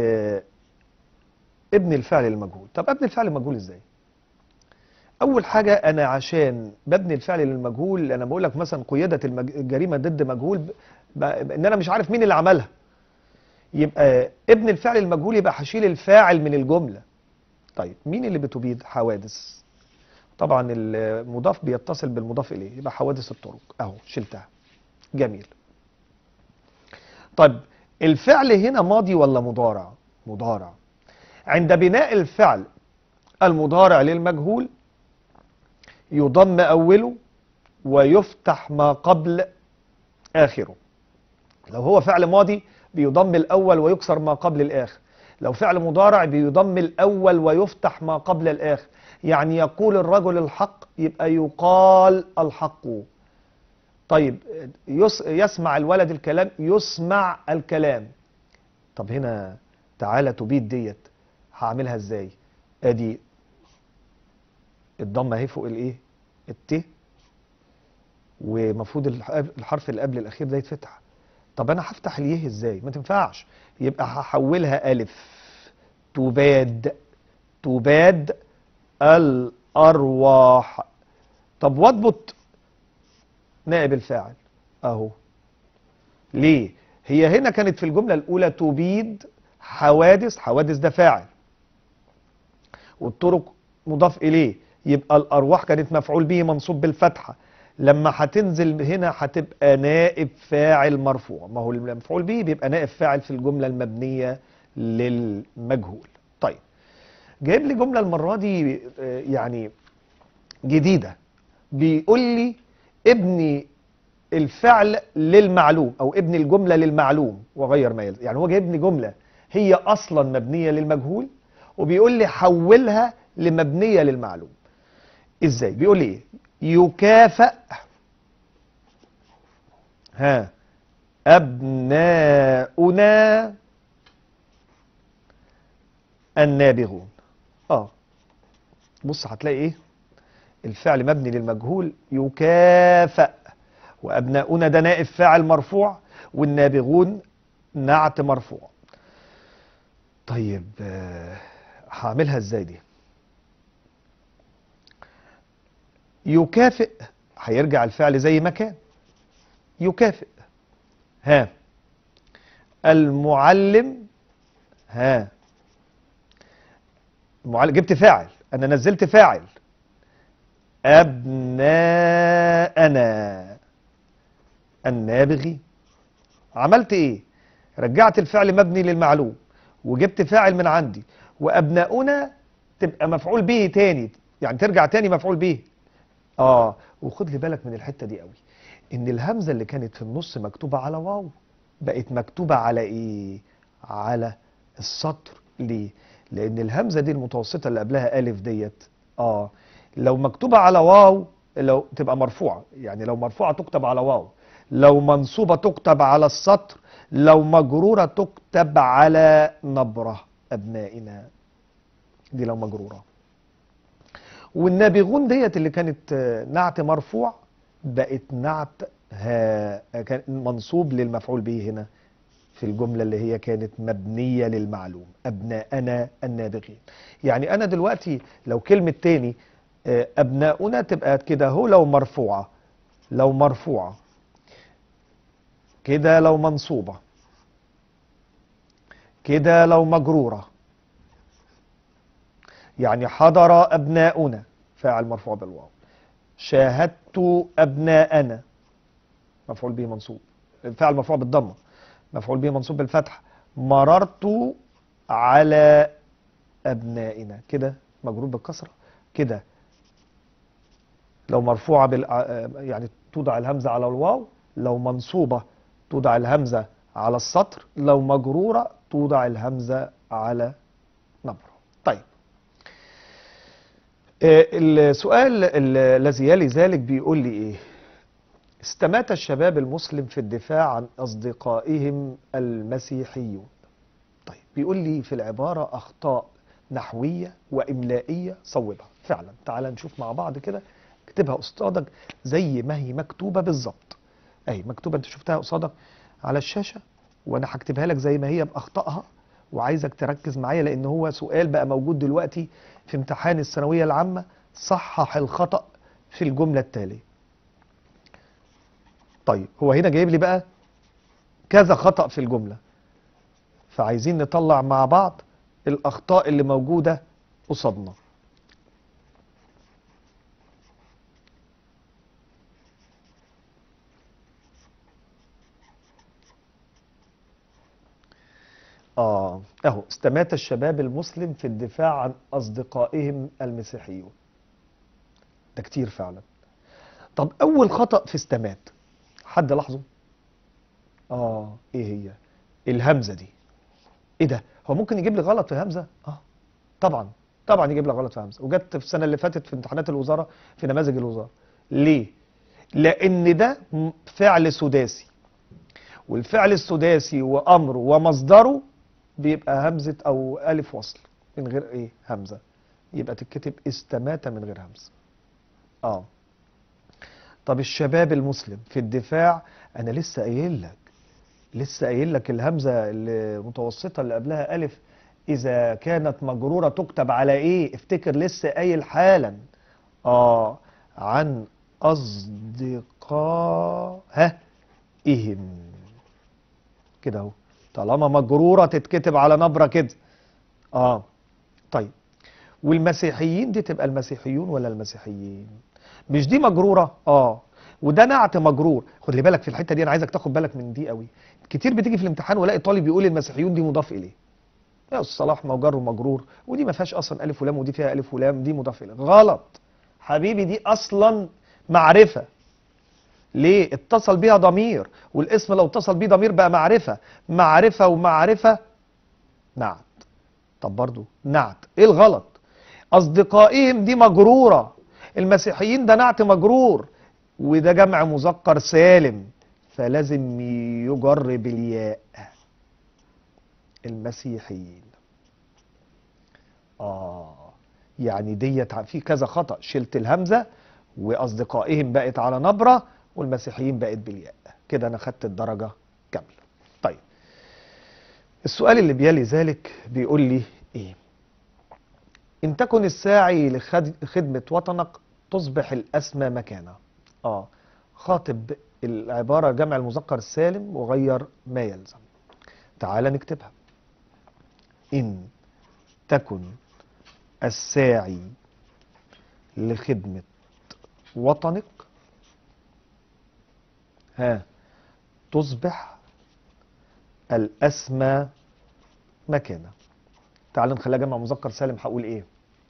ابن الفعل المجهول. طب ابن الفعل المجهول ازاي؟ اول حاجه انا عشان ببني الفعل للمجهول، انا بقول لك مثلا قيادة الجريمه ضد مجهول، ان انا مش عارف مين اللي عملها، يبقى ابن الفعل المجهول يبقى هشيل الفاعل من الجمله. طيب مين اللي بتبيد؟ حوادث. طبعا المضاف بيتصل بالمضاف اليه، يبقى حوادث الطرق اهو شلتها. جميل. طيب الفعل هنا ماضي ولا مضارع؟ مضارع. عند بناء الفعل المضارع للمجهول يضم أوله ويفتح ما قبل آخره. لو هو فعل ماضي بيضم الأول ويكسر ما قبل الآخر، لو فعل مضارع بيضم الأول ويفتح ما قبل الآخر. يعني يقول الرجل الحق يبقى يقال الحق. طيب يسمع الولد الكلام يسمع الكلام. طب هنا تعالى تبيد ديت هعملها ازاي؟ ادي الضمه اهي فوق الايه؟ الت، ومفروض الحرف اللي قبل الاخير ده يتفتح. طب انا هفتح اليه ازاي؟ ما تنفعش، يبقى هحولها الف. تباد، تباد الارواح. طب واضبط نائب الفاعل اهو. ليه؟ هي هنا كانت في الجمله الاولى تبيد حوادث، حوادث ده فاعل والطرق مضاف اليه، يبقى الارواح كانت مفعول به منصوب بالفتحه. لما هتنزل هنا هتبقى نائب فاعل مرفوع. ما هو المفعول به بيبقى نائب فاعل في الجمله المبنيه للمجهول. طيب جايب لي جمله المره دي يعني جديده، بيقول لي ابني الفعل للمعلوم او ابني الجمله للمعلوم وغير ما يلزم. يعني هو جايب لي جمله هي اصلا مبنيه للمجهول وبيقول لي حولها لمبنيه للمعلوم. ازاي؟ بيقول لي ايه؟ يكافئ ابناؤنا النابغون. بص هتلاقي ايه؟ الفعل مبني للمجهول يكافئ، وابناؤنا ده نائب فاعل مرفوع، والنابغون نعت مرفوع. طيب هعملها ازاي دي؟ يكافئ هيرجع الفعل زي ما كان يكافئ. المعلم. المعلم جبت فاعل، انا نزلت فاعل. ابناءنا النابغي. عملت ايه؟ رجعت الفعل مبني للمعلوم وجبت فاعل من عندي، وابناؤنا تبقى مفعول به تاني، يعني ترجع تاني مفعول به. وخد لي بالك من الحته دي قوي، ان الهمزه اللي كانت في النص مكتوبه على واو بقت مكتوبه على ايه؟ على السطر. ليه؟ لان الهمزه دي المتوسطه اللي قبلها الف ديت لو مكتوبه على واو لو تبقى مرفوعه، يعني لو مرفوعه تكتب على واو، لو منصوبه تكتب على السطر، لو مجروره تكتب على نبره. ابنائنا دي لو مجروره. والنابغون ديت اللي كانت نعت مرفوع بقت نعت كان منصوب للمفعول به هنا في الجملة اللي هي كانت مبنية للمعلوم. أبناءنا النابغين. يعني أنا دلوقتي لو كلمة تاني أبناؤنا تبقى كده هو لو مرفوعة، لو مرفوعة كده، لو منصوبة كده، لو مجرورة. يعني حضر أبناؤنا فاعل مرفوع بالواو، شاهدت أبناءنا مفعول به منصوب، فاعل مرفوع بالضمة، مفعول به منصوب بالفتح. مررت على أبنائنا كده مجرور بالكسرة. كده لو مرفوعة يعني توضع الهمزة على الواو، لو منصوبة توضع الهمزة على السطر، لو مجرورة توضع الهمزة على نبره. طيب، السؤال الذي يلي ذلك بيقول لي ايه؟ استمات الشباب المسلم في الدفاع عن أصدقائهم المسيحيون. طيب، بيقول لي في العبارة أخطاء نحوية وإملائية صوبها. فعلا، تعال نشوف مع بعض كده. اكتبها قصادك زي ما هي مكتوبة بالظبط. اهي مكتوبة، انت شفتها قصادك على الشاشة، وانا هكتبها لك زي ما هي بأخطائها، وعايزك تركز معايا لان هو سؤال بقى موجود دلوقتي في امتحان الثانوية العامة. صحح الخطأ في الجملة التالية. طيب، هو هنا جايب لي بقى كذا خطأ في الجملة، فعايزين نطلع مع بعض الأخطاء اللي موجودة قصادنا. اهو استمات الشباب المسلم في الدفاع عن أصدقائهم المسيحيون. ده كتير فعلا. طب أول خطأ في استمات، حد لاحظه؟ ايه هي؟ الهمزة دي. ايه ده؟ هو ممكن يجيب لي غلط في همزة؟ طبعا. طبعا يجيب لك غلط في همزة، وجت في السنة اللي فاتت في امتحانات الوزارة في نماذج الوزارة. ليه؟ لأن ده فعل سداسي، والفعل السداسي وأمره ومصدره بيبقى همزة أو ألف وصل من غير إيه؟ همزة. يبقى تتكتب استمات من غير همزة. آه طب الشباب المسلم في الدفاع، أنا لسه قايل لك الهمزة المتوسطة اللي قبلها ألف إذا كانت مجرورة تكتب على إيه؟ افتكر لسه قايل حالا. عن أصدقائهم كده أهو. طالما مجرورة تتكتب على نبرة كده. طيب، والمسيحيين دي تبقى المسيحيون ولا المسيحيين؟ مش دي مجرورة؟ وده نعت مجرور. خد لي بالك في الحتة دي، انا عايزك تاخد بالك من دي قوي. كتير بتيجي في الامتحان والاقي طالب يقول المسيحيون دي مضاف اليه. يا استاذ صلاح، ما هو جر ومجرور، ودي ما فيهاش اصلا الف ولام، ودي فيها الف ولام، دي مضاف اليه. غلط حبيبي، دي اصلا معرفة. ليه؟ اتصل بيها ضمير، والاسم لو اتصل بيه ضمير بقى معرفة. معرفة ومعرفة نعت. طب برضو نعت، ايه الغلط؟ أصدقائهم دي مجرورة، المسيحيين ده نعت مجرور، وده جمع مذكر سالم، فلازم يجر بالياء. المسيحيين. يعني ديت في كذا خطأ، شلت الهمزة وأصدقائهم بقت على نبرة والمسيحيين بقت بالياء. كده أنا خدت الدرجة كاملة. طيب، السؤال اللي بيلي ذلك بيقول لي إيه؟ إن تكن الساعي لخدمة وطنك تصبح الأسمى مكانه. خاطب العبارة جمع المذكر السالم وغير ما يلزم. تعال نكتبها. إن تكن الساعي لخدمة وطنك تصبح الأسمى مكانه. تعال نخليها جمع مذكر سالم. هقول إيه؟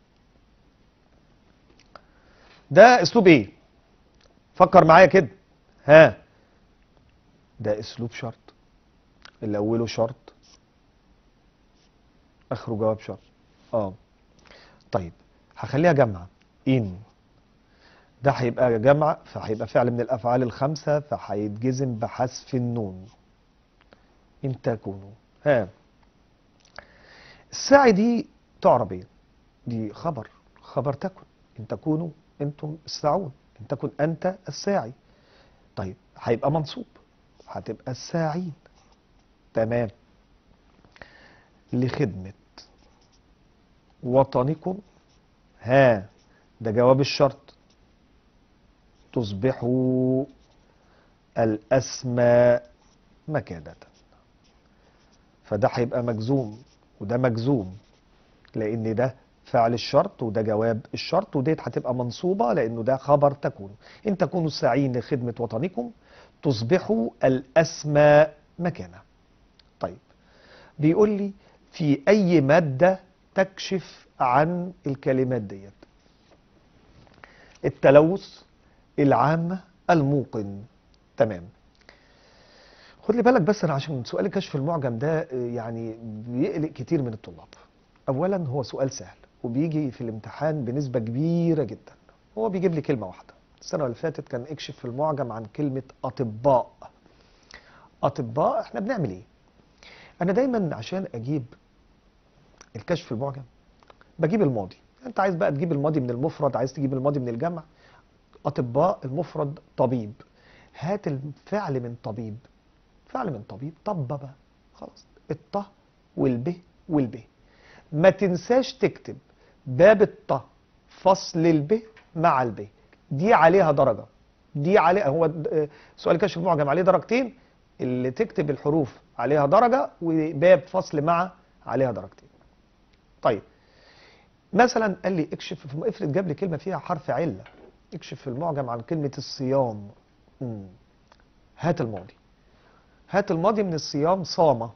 ده أسلوب إيه؟ فكر معايا كده. ده أسلوب شرط، اللي أوله شرط آخره جواب شرط. طيب، هخليها جمع. إن ده هيبقى جمع، فهيبقى فعل من الأفعال الخمسة، فهيتجزم بحذف النون. إن تكونوا. الساعي دي تعرب ايه؟ دي خبر تكن. إن تكونوا أنتم الساعون، إن تكن أنت الساعي. طيب، هيبقى منصوب، هتبقى الساعين. تمام. لخدمة وطنكم. ده جواب الشرط. تصبحوا الأسمى مكانة. فده هيبقى مجزوم وده مجزوم، لأن ده فعل الشرط وده جواب الشرط، وديت هتبقى منصوبة لأنه ده خبر تكون. إن تكونوا الساعين لخدمة وطنكم تصبحوا الأسمى مكانة. طيب، بيقول لي في أي مادة تكشف عن الكلمات ديت؟ التلوث، العامة، الموقن. تمام. خد لي بالك بس، انا عشان سؤال كشف المعجم ده يعني بيقلق كتير من الطلاب. اولا هو سؤال سهل وبيجي في الامتحان بنسبة كبيرة جدا. هو بيجيب لي كلمة واحدة. السنة اللي فاتت كان اكشف في المعجم عن كلمة اطباء. اطباء، احنا بنعمل ايه؟ انا دايما عشان اجيب الكشف في المعجم بجيب الماضي. انت عايز بقى تجيب الماضي من المفرد، عايز تجيب الماضي من الجمع. اطباء المفرد طبيب، هات الفعل من طبيب. فعل من طبيب طبب، خلاص. الط والب والب. ما تنساش تكتب باب الط فصل الب مع الب. دي عليها درجة. دي عليها، هو سؤال كشف المعجم عليه درجتين، اللي تكتب الحروف عليها درجة، وباب فصل مع عليها درجتين. طيب مثلا قال لي اكشف، افرض جاب لي كلمة فيها حرف علة. اكشف في المعجم عن كلمة الصيام. هات الماضي. هات الماضي من الصيام صام.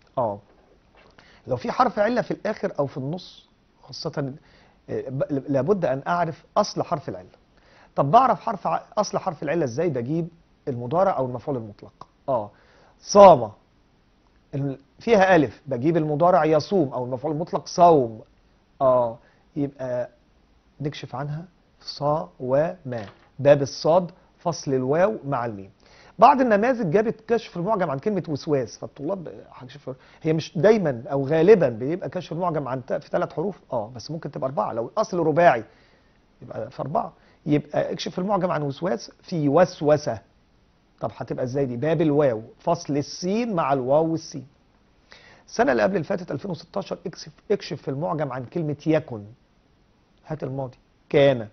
لو في حرف علة في الآخر أو في النص خاصة، لابد أن أعرف أصل حرف العلة. طب بعرف أصل حرف العلة إزاي؟ بجيب المضارع أو المفعول المطلق. صام فيها ألف، بجيب المضارع يصوم أو المفعول المطلق صوم. يبقى نكشف عنها صا وما. باب الصاد فصل الواو مع الميم. بعض النماذج جابت كشف المعجم عن كلمة وسواس، فالطلاب هكشف. هي مش دايما او غالبا بيبقى كشف المعجم عن في 3 حروف، بس ممكن تبقى 4 لو الاصل رباعي، يبقى في 4. يبقى اكشف المعجم عن وسواس في وسوسة. طب هتبقى ازاي دي؟ باب الواو فصل السين مع الواو والسين. السنة اللي قبل اللي فاتت 2016 اكشف في المعجم عن كلمة يكن. هات الماضي كان.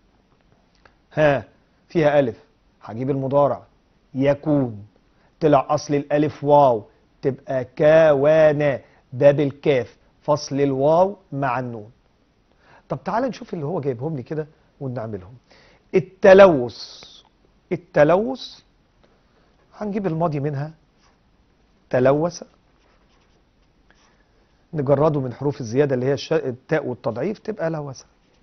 فيها ألف، هجيب المضارع يكون. طلع أصل الألف واو، تبقى كوانا. باب الكاف فصل الواو مع النون. طب تعال نشوف اللي هو جايبهم لي كده ونعملهم. التلوث. التلوث هنجيب الماضي منها تلوث، نجرده من حروف الزيادة اللي هي التاء والتضعيف، تبقى لوث.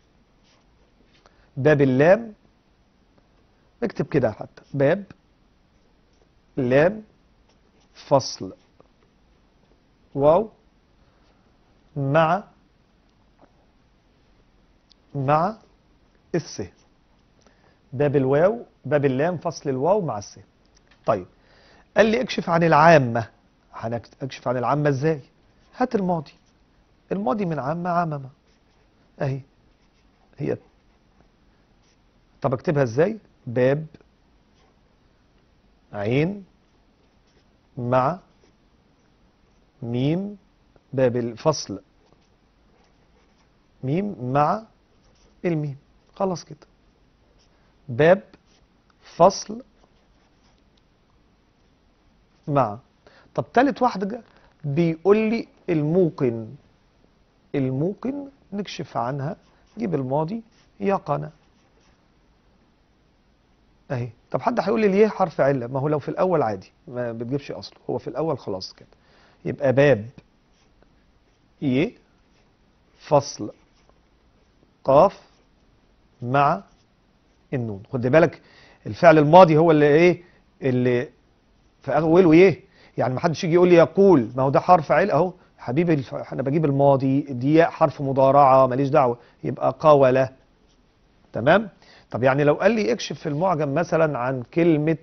باب اللام نكتب كده حتى، باب لام فصل واو مع الس. باب الواو، باب اللام فصل الواو مع الس. طيب قال لي اكشف عن العامة. هنكشف عن العامة ازاي؟ هات الماضي. الماضي من عامة عممة اهي هي. طب اكتبها ازاي؟ باب عين مع ميم. باب الفصل ميم مع الميم. خلاص كده. باب فصل مع. طب تالت واحدة بيقول لي الموقن. الموقن نكشف عنها، نجيب الماضي يقن اهي. طب حد هيقول لي ليه حرف علة؟ ما هو لو في الاول عادي ما بتجيبش اصله، هو في الاول خلاص كده. يبقى باب ي فصل قاف مع النون. خد بالك الفعل الماضي هو اللي ايه، اللي في اوله ايه، يعني ما حدش يجي يقول لي يقول، ما هو ده حرف عل اهو حبيبي. انا بجيب الماضي، دي حرف مضارعه ماليش دعوه، يبقى قاوله. تمام. طب يعني لو قال لي اكشف في المعجم مثلا عن كلمه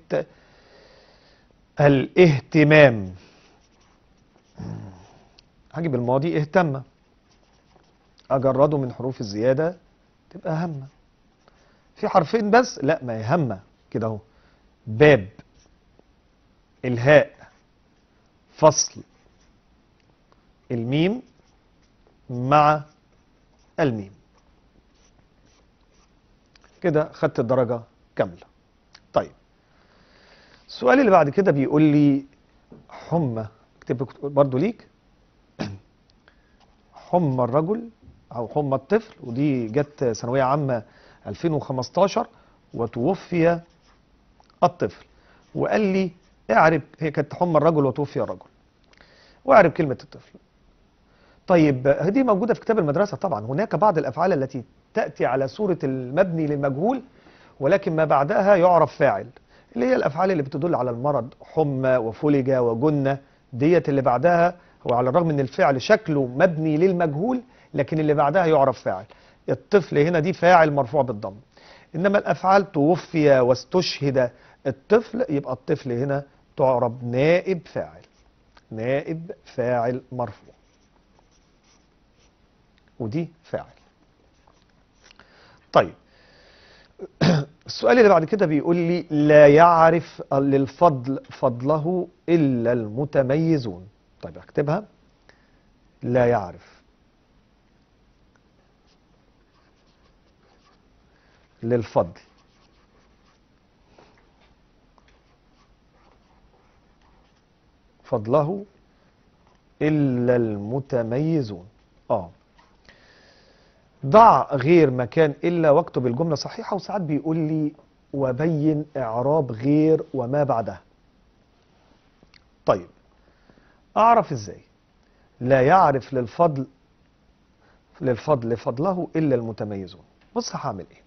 الاهتمام، هجيب الماضي اهتم، اجرده من حروف الزياده تبقى همه. في حرفين بس، لا ما هي همه كده اهو. باب الهاء فصل الميم مع الميم. كده خدت الدرجة كاملة. طيب السؤال اللي بعد كده بيقول لي حمى. اكتب برضو ليك. حمى الرجل او حمى الطفل، ودي جت ثانوية عامة 2015 وتوفي الطفل. وقال لي اعرب، هي كانت حمى الرجل وتوفي الرجل، واعرب كلمة الطفل. طيب هذه موجودة في كتاب المدرسة طبعا. هناك بعض الأفعال التي تأتي على صورة المبني للمجهول ولكن ما بعدها يعرف فاعل. اللي هي الافعال اللي بتدل على المرض، حمى وفلج وجنة، ديت اللي بعدها هو على الرغم ان الفعل شكله مبني للمجهول لكن اللي بعدها يعرف فاعل. الطفل هنا دي فاعل مرفوع بالضم. انما الافعال توفي واستشهد الطفل، يبقى الطفل هنا تعرب نائب فاعل، نائب فاعل مرفوع، ودي فاعل. طيب السؤال اللي بعد كده بيقول لي لا يعرف للفضل فضله إلا المتميزون. طيب اكتبها، لا يعرف للفضل فضله إلا المتميزون. ضع غير مكان إلا واكتب الجملة صحيحة. وساعات بيقول لي وبين إعراب غير وما بعدها. طيب أعرف إزاي لا يعرف للفضل فضله إلا المتميزون؟ بص هعمل إيه.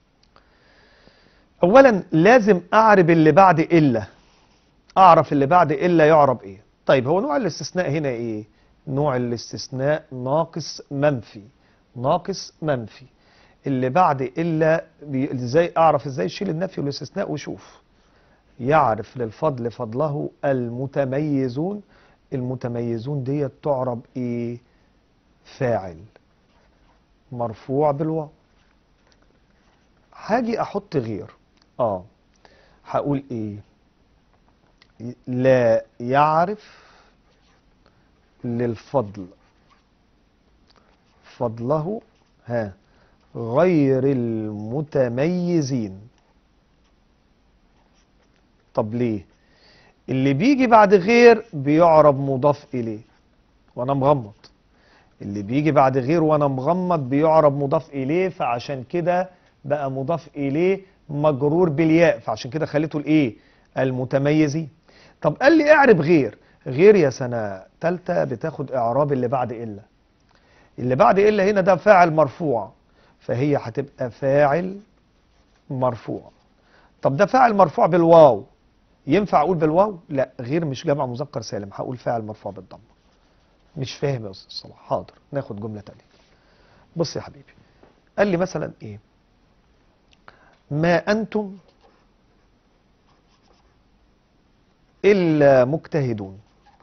أولا لازم أعرف اللي بعد إلا، أعرف اللي بعد إلا يعرب إيه. طيب هو نوع الاستثناء هنا إيه؟ نوع الاستثناء ناقص منفي، ناقص منفي. اللي بعد إلا ازاي أعرف ازاي شيل النفي والاستثناء وشوف. يعرف للفضل فضله المتميزون، المتميزون دي تعرب إيه؟ فاعل مرفوع بالواو. هاجي أحط غير، هقول إيه؟ لا يعرف للفضل فضله غير المتميزين. طب ليه؟ اللي بيجي بعد غير بيعرب مضاف إليه وأنا مغمض، اللي بيجي بعد غير وأنا مغمض بيعرب مضاف إليه، فعشان كده بقى مضاف إليه مجرور بالياء، فعشان كده خليته الإيه؟ المتميزين. طب قال لي اعرب غير. غير يا سنة تالتة بتاخد إعراب اللي بعد إلا. اللي بعد إلا هنا ده فاعل مرفوع، فهي هتبقى فاعل مرفوع. طب ده فاعل مرفوع بالواو، ينفع أقول بالواو؟ لا، غير مش جمع مذكر سالم، هقول فاعل مرفوع بالضمة. مش فاهم يا أستاذ صلاح؟ حاضر، ناخد جملة تانية. بص يا حبيبي، قال لي مثلا إيه؟ ما أنتم إلا مجتهدون.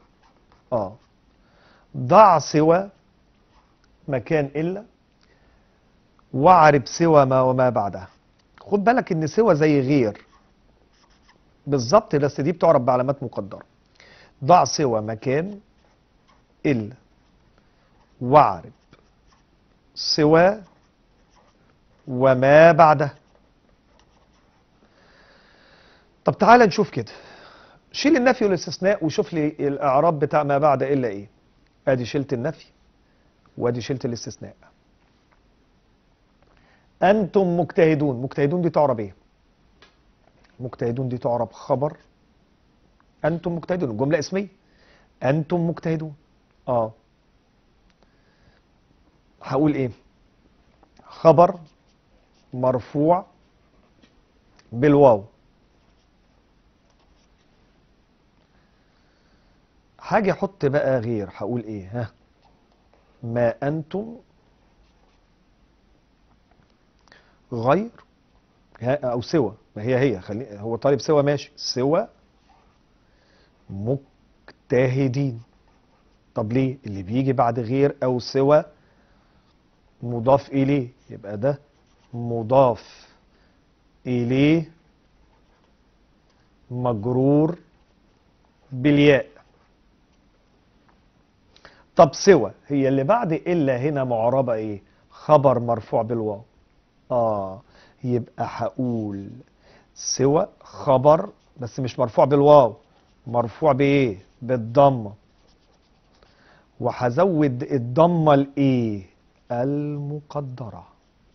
ضع سوى مكان إلا واعرب سوى ما وما بعدها. خد بالك ان سوى زي غير بالظبط، بس دي بتعرب بعلامات مقدرة. ضع سوى مكان إلا واعرب سوى وما بعدها. طب تعالى نشوف كده، شيل النفي والاستثناء وشوف لي الإعراب بتاع ما بعد إلا إيه. ادي شلت النفي وادي شلت الاستثناء. أنتم مجتهدون، مجتهدون دي تعرب إيه؟ مجتهدون دي تعرب خبر. أنتم مجتهدون جملة اسمية، أنتم مجتهدون. هقول إيه؟ خبر مرفوع بالواو. هاجي احط بقى غير، هقول ايه؟ ما انتم غير او سوى، ما هي هو طالب سوى، ماشي، سوى مجتهدين. طب ليه؟ اللي بيجي بعد غير او سوى مضاف اليه، يبقى ده مضاف اليه مجرور بالياء. طب سوى هي اللي بعد الا هنا معربه ايه؟ خبر مرفوع بالواو. يبقى هقول سوى خبر بس مش مرفوع بالواو، مرفوع بايه؟ بالضمه. وهزود الضمه الايه؟ المقدره.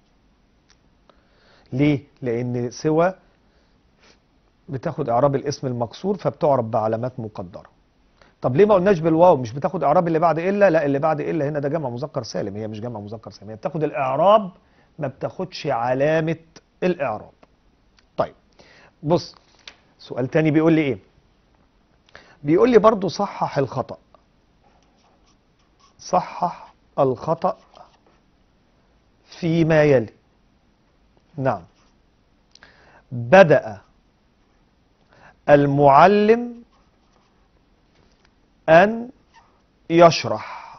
ليه؟ لان سوى بتاخد اعراب الاسم المكسور فبتعرب بعلامات مقدره. طب ليه ما قلناش بالواو؟ مش بتاخد اعراب اللي بعد الا؟ لا، اللي بعد الا هنا ده جمع مذكر سالم، هي مش جمع مذكر سالم، هي بتاخد الاعراب ما بتاخدش علامه الاعراب. طيب بص، سؤال تاني بيقول لي ايه؟ بيقول لي برضو صحح الخطأ. صحح الخطأ فيما يلي. نعم. بدأ المعلم أن يشرح.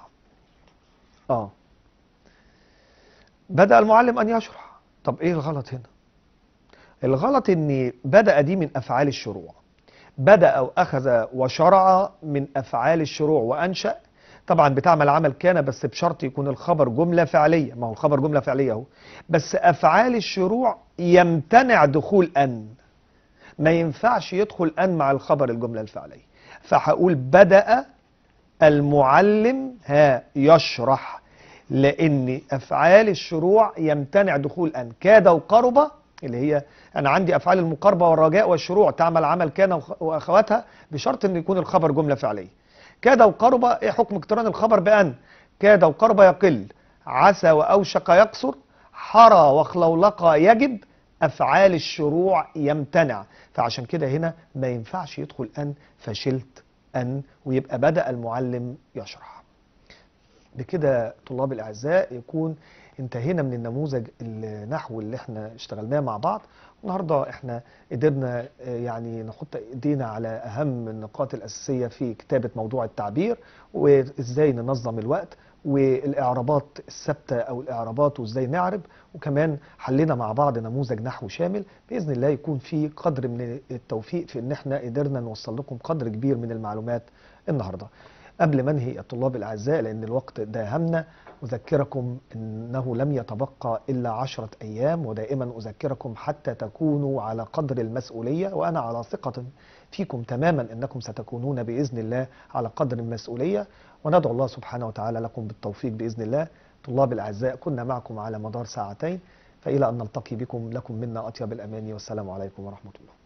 بدأ المعلم أن يشرح. طب ايه الغلط هنا؟ الغلط ان بدأ دي من أفعال الشروع. بدأ وأخذ وشرع من أفعال الشروع، وأنشأ طبعا بتعمل عمل كان، بس بشرط يكون الخبر جملة فعلية. ما هو الخبر جملة فعلية اهو، بس أفعال الشروع يمتنع دخول أن، ما ينفعش يدخل أن مع الخبر الجملة الفعلية. فهقول بدأ المعلم يشرح، لأن أفعال الشروع يمتنع دخول أن. كاد وقرب اللي هي أنا عندي أفعال المقاربة والرجاء والشروع تعمل عمل كان وأخواتها بشرط أن يكون الخبر جملة فعلية. كاد وقرب إيه حكم اقتران الخبر بأن؟ كاد وقرب يقل، عسى وأوشك يقصر، حرى وخلولق يجب. أفعال الشروع يمتنع، فعشان كده هنا ما ينفعش يدخل أن، فشلت أن، ويبقى بدأ المعلم يشرح. بكده طلاب الأعزاء يكون انتهينا من النموذج النحو اللي احنا اشتغلناه مع بعض. النهارده احنا قدرنا يعني نحط ايدينا على اهم النقاط الاساسيه في كتابه موضوع التعبير، وازاي ننظم الوقت، والاعرابات الثابته او الاعرابات وازاي نعرب، وكمان حلينا مع بعض نموذج نحو شامل. باذن الله يكون في قدر من التوفيق في ان احنا قدرنا نوصل لكم قدر كبير من المعلومات النهارده. قبل ما انهي الطلاب الاعزاء لان الوقت داهمنا، اذكركم انه لم يتبقى الا 10 ايام، ودائما اذكركم حتى تكونوا على قدر المسؤوليه، وانا على ثقه فيكم تماما انكم ستكونون باذن الله على قدر المسؤوليه، وندعو الله سبحانه وتعالى لكم بالتوفيق باذن الله. طلاب الاعزاء كنا معكم على مدار ساعتين، فالى ان نلتقي بكم لكم منا اطيب الاماني، والسلام عليكم ورحمه الله.